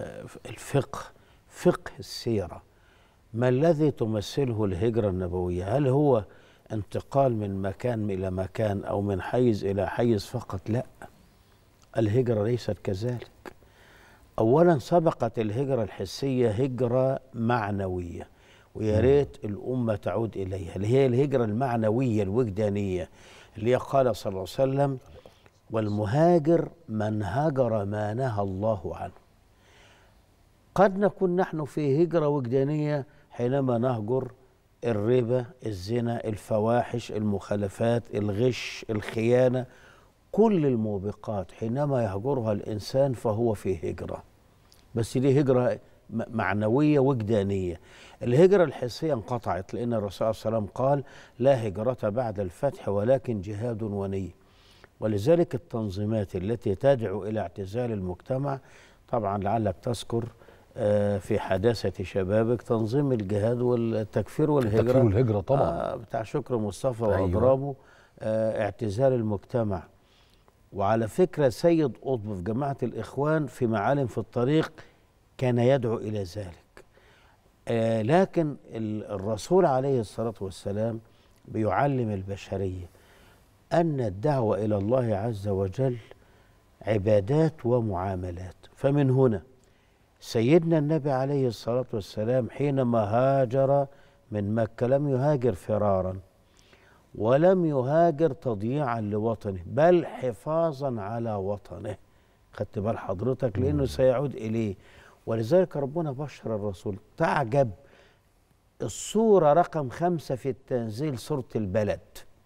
فقه السيرة، ما الذي تمثله الهجرة النبوية؟ هل هو انتقال من مكان إلى مكان أو من حيز إلى حيز فقط؟ لا، الهجرة ليست كذلك. أولا سبقت الهجرة الحسية هجرة معنوية، ويا ريت الأمة تعود إليها، اللي هي الهجرة المعنوية الوجدانية، اللي قال صلى الله عليه وسلم: والمهاجر من هجر ما نهى الله عنه. قد نكون نحن في هجرة وجدانية حينما نهجر الربا، الزنا، الفواحش، المخالفات، الغش، الخيانة، كل الموبقات حينما يهجرها الإنسان فهو في هجرة، بس دي هجرة معنوية وجدانية. الهجرة الحسية انقطعت، لأن الرسول صلى الله عليه وسلم قال: لا هجرة بعد الفتح ولكن جهاد ونية. ولذلك التنظيمات التي تدعو إلى اعتزال المجتمع، طبعا لعلك تذكر في حداثة شبابك تنظيم الجهاد والتكفير والهجرة، التكفير والهجرة طبعا بتاع شكر مصطفى وأضرابه. اعتزال المجتمع. وعلى فكرة سيد قطب في جماعة الإخوان في معالم في الطريق كان يدعو إلى ذلك. لكن الرسول عليه الصلاة والسلام بيعلم البشرية أن الدعوة إلى الله عز وجل عبادات ومعاملات. فمن هنا سيدنا النبي عليه الصلاة والسلام حينما هاجر من مكة لم يهاجر فرارا، ولم يهاجر تضييعا لوطنه، بل حفاظا على وطنه. خدت بال حضرتك؟ لأنه سيعود إليه. ولذلك ربنا بشر الرسول. تعجب السورة رقم 5 في التنزيل، سورة البلد،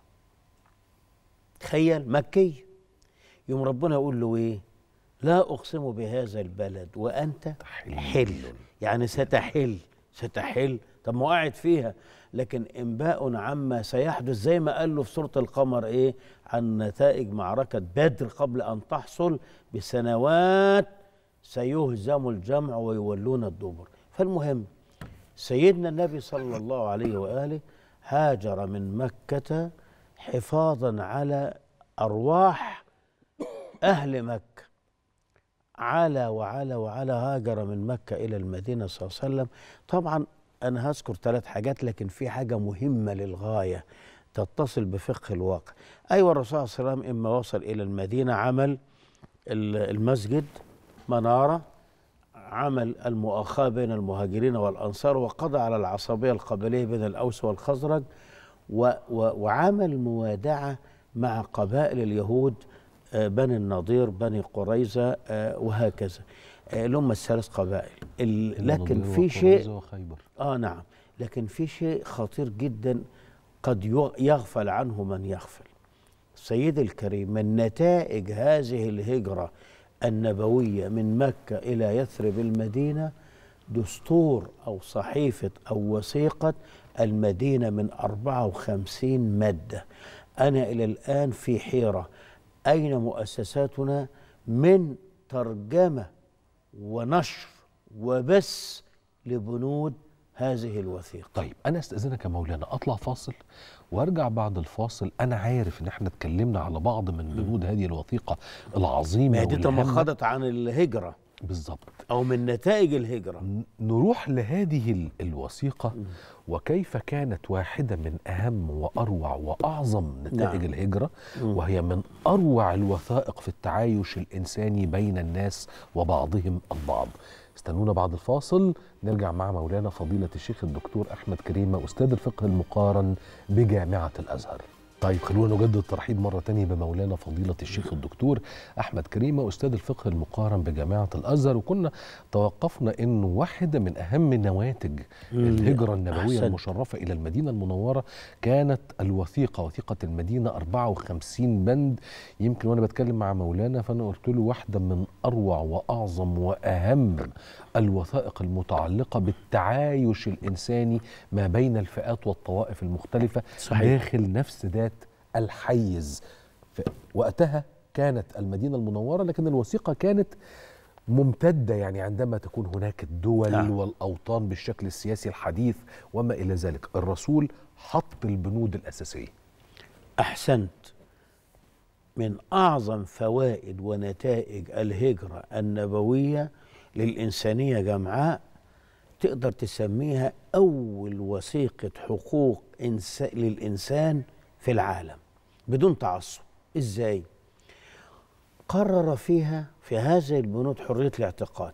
تخيل، مكي، يوم ربنا يقول له إيه؟ لا أقسم بهذا البلد وأنت حل، يعني ستحل. طب ما قاعد فيها، لكن إنباء عما سيحدث، زي ما قال له في سورة القمر إيه؟ عن نتائج معركة بدر قبل أن تحصل بسنوات سيهزم الجمع ويولون الدبر. فالمهم سيدنا النبي صلى الله عليه وآله هاجر من مكة حفاظا على أرواح أهل مكة. على هاجر من مكة إلى المدينة صلى الله عليه وسلم. طبعا أنا هذكر 3 حاجات، لكن في حاجة مهمة للغاية تتصل بفقه الواقع. أيوة، الرسول صلى الله عليه وسلم إما وصل إلى المدينة عمل المسجد منارة، عمل المؤاخاة بين المهاجرين والأنصار، وقضى على العصبية القبلية بين الأوس والخزرج، وعمل موادعة مع قبائل اليهود، بني النضير، بني قريظة، وهكذا، اللي هم ال3 قبائل. لكن في شيء نعم، لكن في شيء خطير جدا قد يغفل عنه من يغفل. سيد الكريم، من نتائج هذه الهجرة النبوية من مكة إلى يثرب المدينة دستور أو صحيفة أو وثيقة المدينة من 54 مادة. أنا إلى الآن في حيرة، أين مؤسساتنا من ترجمة ونشر وبث لبنود هذه الوثيقة؟ طيب أنا أستأذنك يا مولانا أطلع فاصل وأرجع بعد الفاصل. أنا عارف إن إحنا اتكلمنا على بعض من بنود هذه الوثيقة العظيمة دي تمخضت عن الهجرة. بالظبط، أو من نتائج الهجرة. نروح لهذه الوثيقة وكيف كانت واحدة من أهم وأروع وأعظم نتائج الهجرة، وهي من أروع الوثائق في التعايش الإنساني بين الناس وبعضهم البعض. استنونا بعد الفاصل نرجع مع مولانا فضيلة الشيخ الدكتور أحمد كريمة أستاذ الفقه المقارن بجامعة الأزهر. طيب خلونا نجدد الترحيب مرة تانية بمولانا فضيلة الشيخ الدكتور أحمد كريمة أستاذ الفقه المقارن بجامعة الأزهر، وكنا توقفنا إنه واحدة من أهم نواتج الهجرة النبوية المشرفة إلى المدينة المنورة كانت الوثيقة، وثيقة المدينة 54 بند. يمكن وأنا بتكلم مع مولانا فأنا قلت له واحدة من أروع وأعظم وأهم الوثائق المتعلقة بالتعايش الإنساني ما بين الفئات والطوائف المختلفة. صحيح. داخل نفس ذات الحيز. وقتها كانت المدينة المنورة، لكن الوثيقة كانت ممتدة، يعني عندما تكون هناك الدول والأوطان بالشكل السياسي الحديث وما إلى ذلك، الرسول حط البنود الأساسية. أحسنت. من أعظم فوائد ونتائج الهجرة النبوية للإنسانية جمعاء تقدر تسميها أول وثيقة حقوق للإنسان في العالم بدون تعصب. إزاي؟ قرر فيها في هذه البنود حرية الاعتقاد،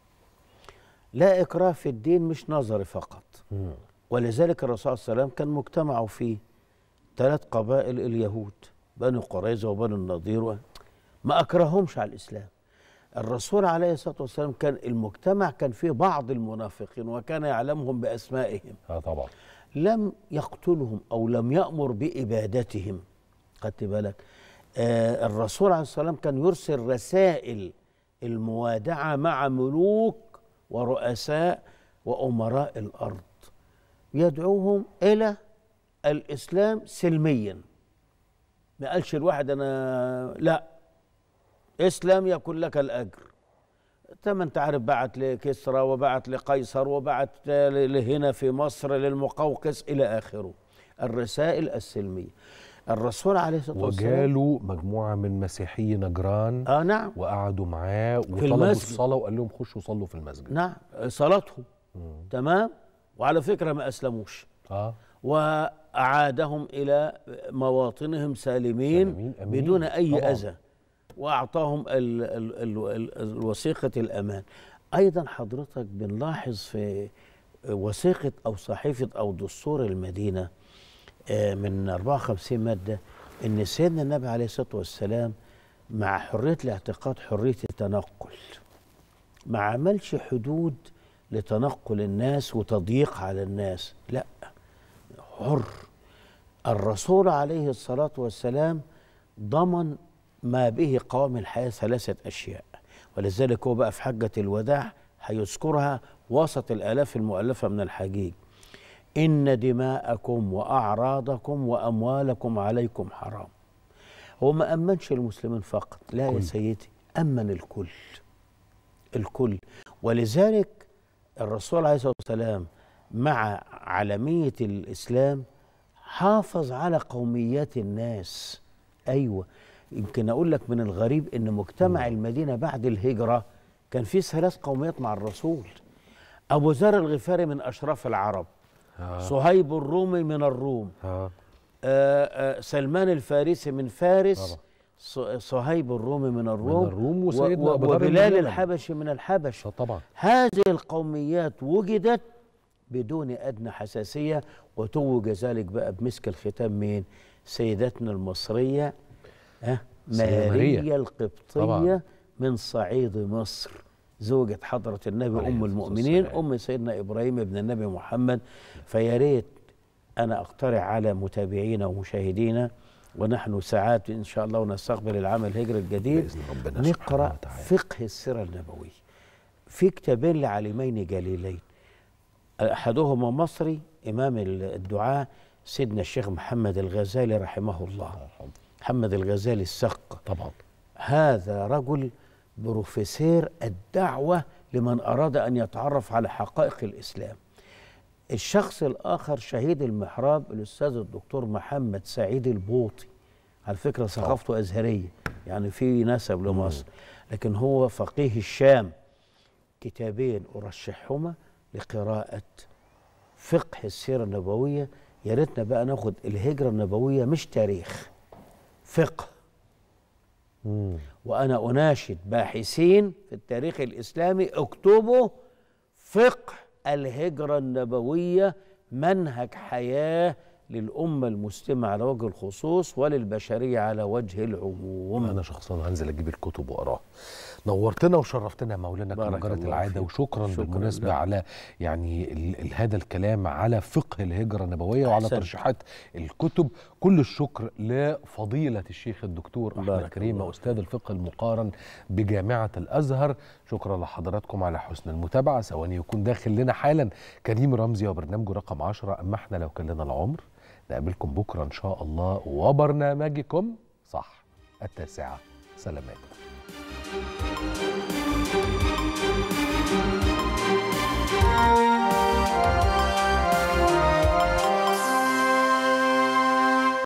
لا إكراه في الدين، مش نظري فقط. ولذلك الرسول صلى الله عليه وسلم كان مجتمعه فيه 3 قبائل اليهود، بنو قريظة وبنو النضير، ما أكرههمش على الإسلام. الرسول عليه الصلاة والسلام كان المجتمع كان فيه بعض المنافقين وكان يعلمهم بأسمائهم. طبعا. لم يقتلهم أو لم يأمر بإبادتهم. خدت بالك؟ الرسول عليه الصلاة والسلام كان يرسل رسائل الموادعة مع ملوك ورؤساء وأمراء الأرض يدعوهم إلى الإسلام سلميا. ما قالش الواحد أنا لا اسلام يكون لك الأجر. ما انت عارف، بعت لكسرى وبعت لقيصر وبعت لهنا في مصر للمقوقس إلى آخره. الرسائل السلمية. الرسول عليه الصلاة والسلام وجالوا مجموعة من مسيحي نجران نعم، وقعدوا معاه وطلبوا الصلاة وقال لهم خشوا صلوا في المسجد. نعم، صلاتهم تمام. وعلى فكرة ما أسلموش. وأعادهم إلى مواطنهم سالمين بدون أي أذى، وأعطاهم الوثيقة الأمان. أيضا حضرتك بنلاحظ في وثيقة أو صحيفة أو دستور المدينة من 54 مادة إن سيدنا النبي عليه الصلاة والسلام مع حرية الاعتقاد حرية التنقل، ما عملش حدود لتنقل الناس وتضييق على الناس، لا، حر. الرسول عليه الصلاة والسلام ضمن ما به قوام الحياة 3 أشياء، ولذلك هو بقى في حجة الوداع هيذكرها وسط الآلاف المؤلفة من الحجيج: إن دماءكم وأعراضكم وأموالكم عليكم حرام. هو ما أمنش المسلمين فقط، لا يا سيدي، أمن الكل. الكل. ولذلك الرسول عليه الصلاة والسلام مع علمية الإسلام حافظ على قوميات الناس. أيوة، يمكن أقول لك من الغريب إن مجتمع المدينة بعد الهجرة كان فيه 3 قوميات مع الرسول. أبو ذر الغفاري من أشراف العرب، صهيب الرومي من الروم، سلمان الفارسي من فارس، صهيب الرومي من الروم وبلال الحبشي من الحبش. طبعا. هذه القوميات وجدت بدون أدنى حساسية، وتوج ذلك بقى بمسك الختام مين؟ سيدتنا المصرية ماريا القبطية طبعا. من صعيد مصر، زوجة حضرة النبي أم المؤمنين أم سيدنا إبراهيم ابن النبي محمد. فيا ريت أنا أقترح على متابعينا ومشاهدينا، ونحن ساعات إن شاء الله ونستقبل العام الهجري الجديد، نقرأ فقه السيرة النبوية في كتابين لعالمين جليلين، أحدهما مصري إمام الدعاء سيدنا الشيخ محمد الغزالي رحمه الله، محمد الغزالي السق طبعا. هذا رجل بروفيسور الدعوة لمن أراد أن يتعرف على حقائق الإسلام. الشخص الآخر شهيد المحراب الأستاذ الدكتور محمد سعيد البوطي، على فكرة ثقافته أزهرية، يعني في نسب لمصر، لكن هو فقيه الشام كتابين أرشحهما لقراءة فقه السيرة النبوية. يا ريتنا بقى ناخد الهجرة النبوية مش تاريخ، فقه. وأنا أناشد باحثين في التاريخ الإسلامي اكتبوا فقه الهجرة النبوية منهج حياة للأمة المسلمة على وجه الخصوص وللبشرية على وجه العموم. أنا شخصيا هنزل أجيب الكتب وأقراها. نورتنا وشرفتنا مولانا كما جرت العادة، وشكرا بالمناسبة على يعني هذا الكلام على فقه الهجرة النبوية وعلى ترشيحات الكتب. كل الشكر لفضيلة الشيخ الدكتور أحمد كريمة أستاذ الفقه المقارن بجامعة الأزهر. شكرا لحضراتكم على حسن المتابعة. ثواني يكون داخل لنا حالا كريم رمزي وبرنامجه رقم 10 أما احنا لو كان لنا العمر. نقابلكم بكرة إن شاء الله وبرنامجكم صح 9. سلامات.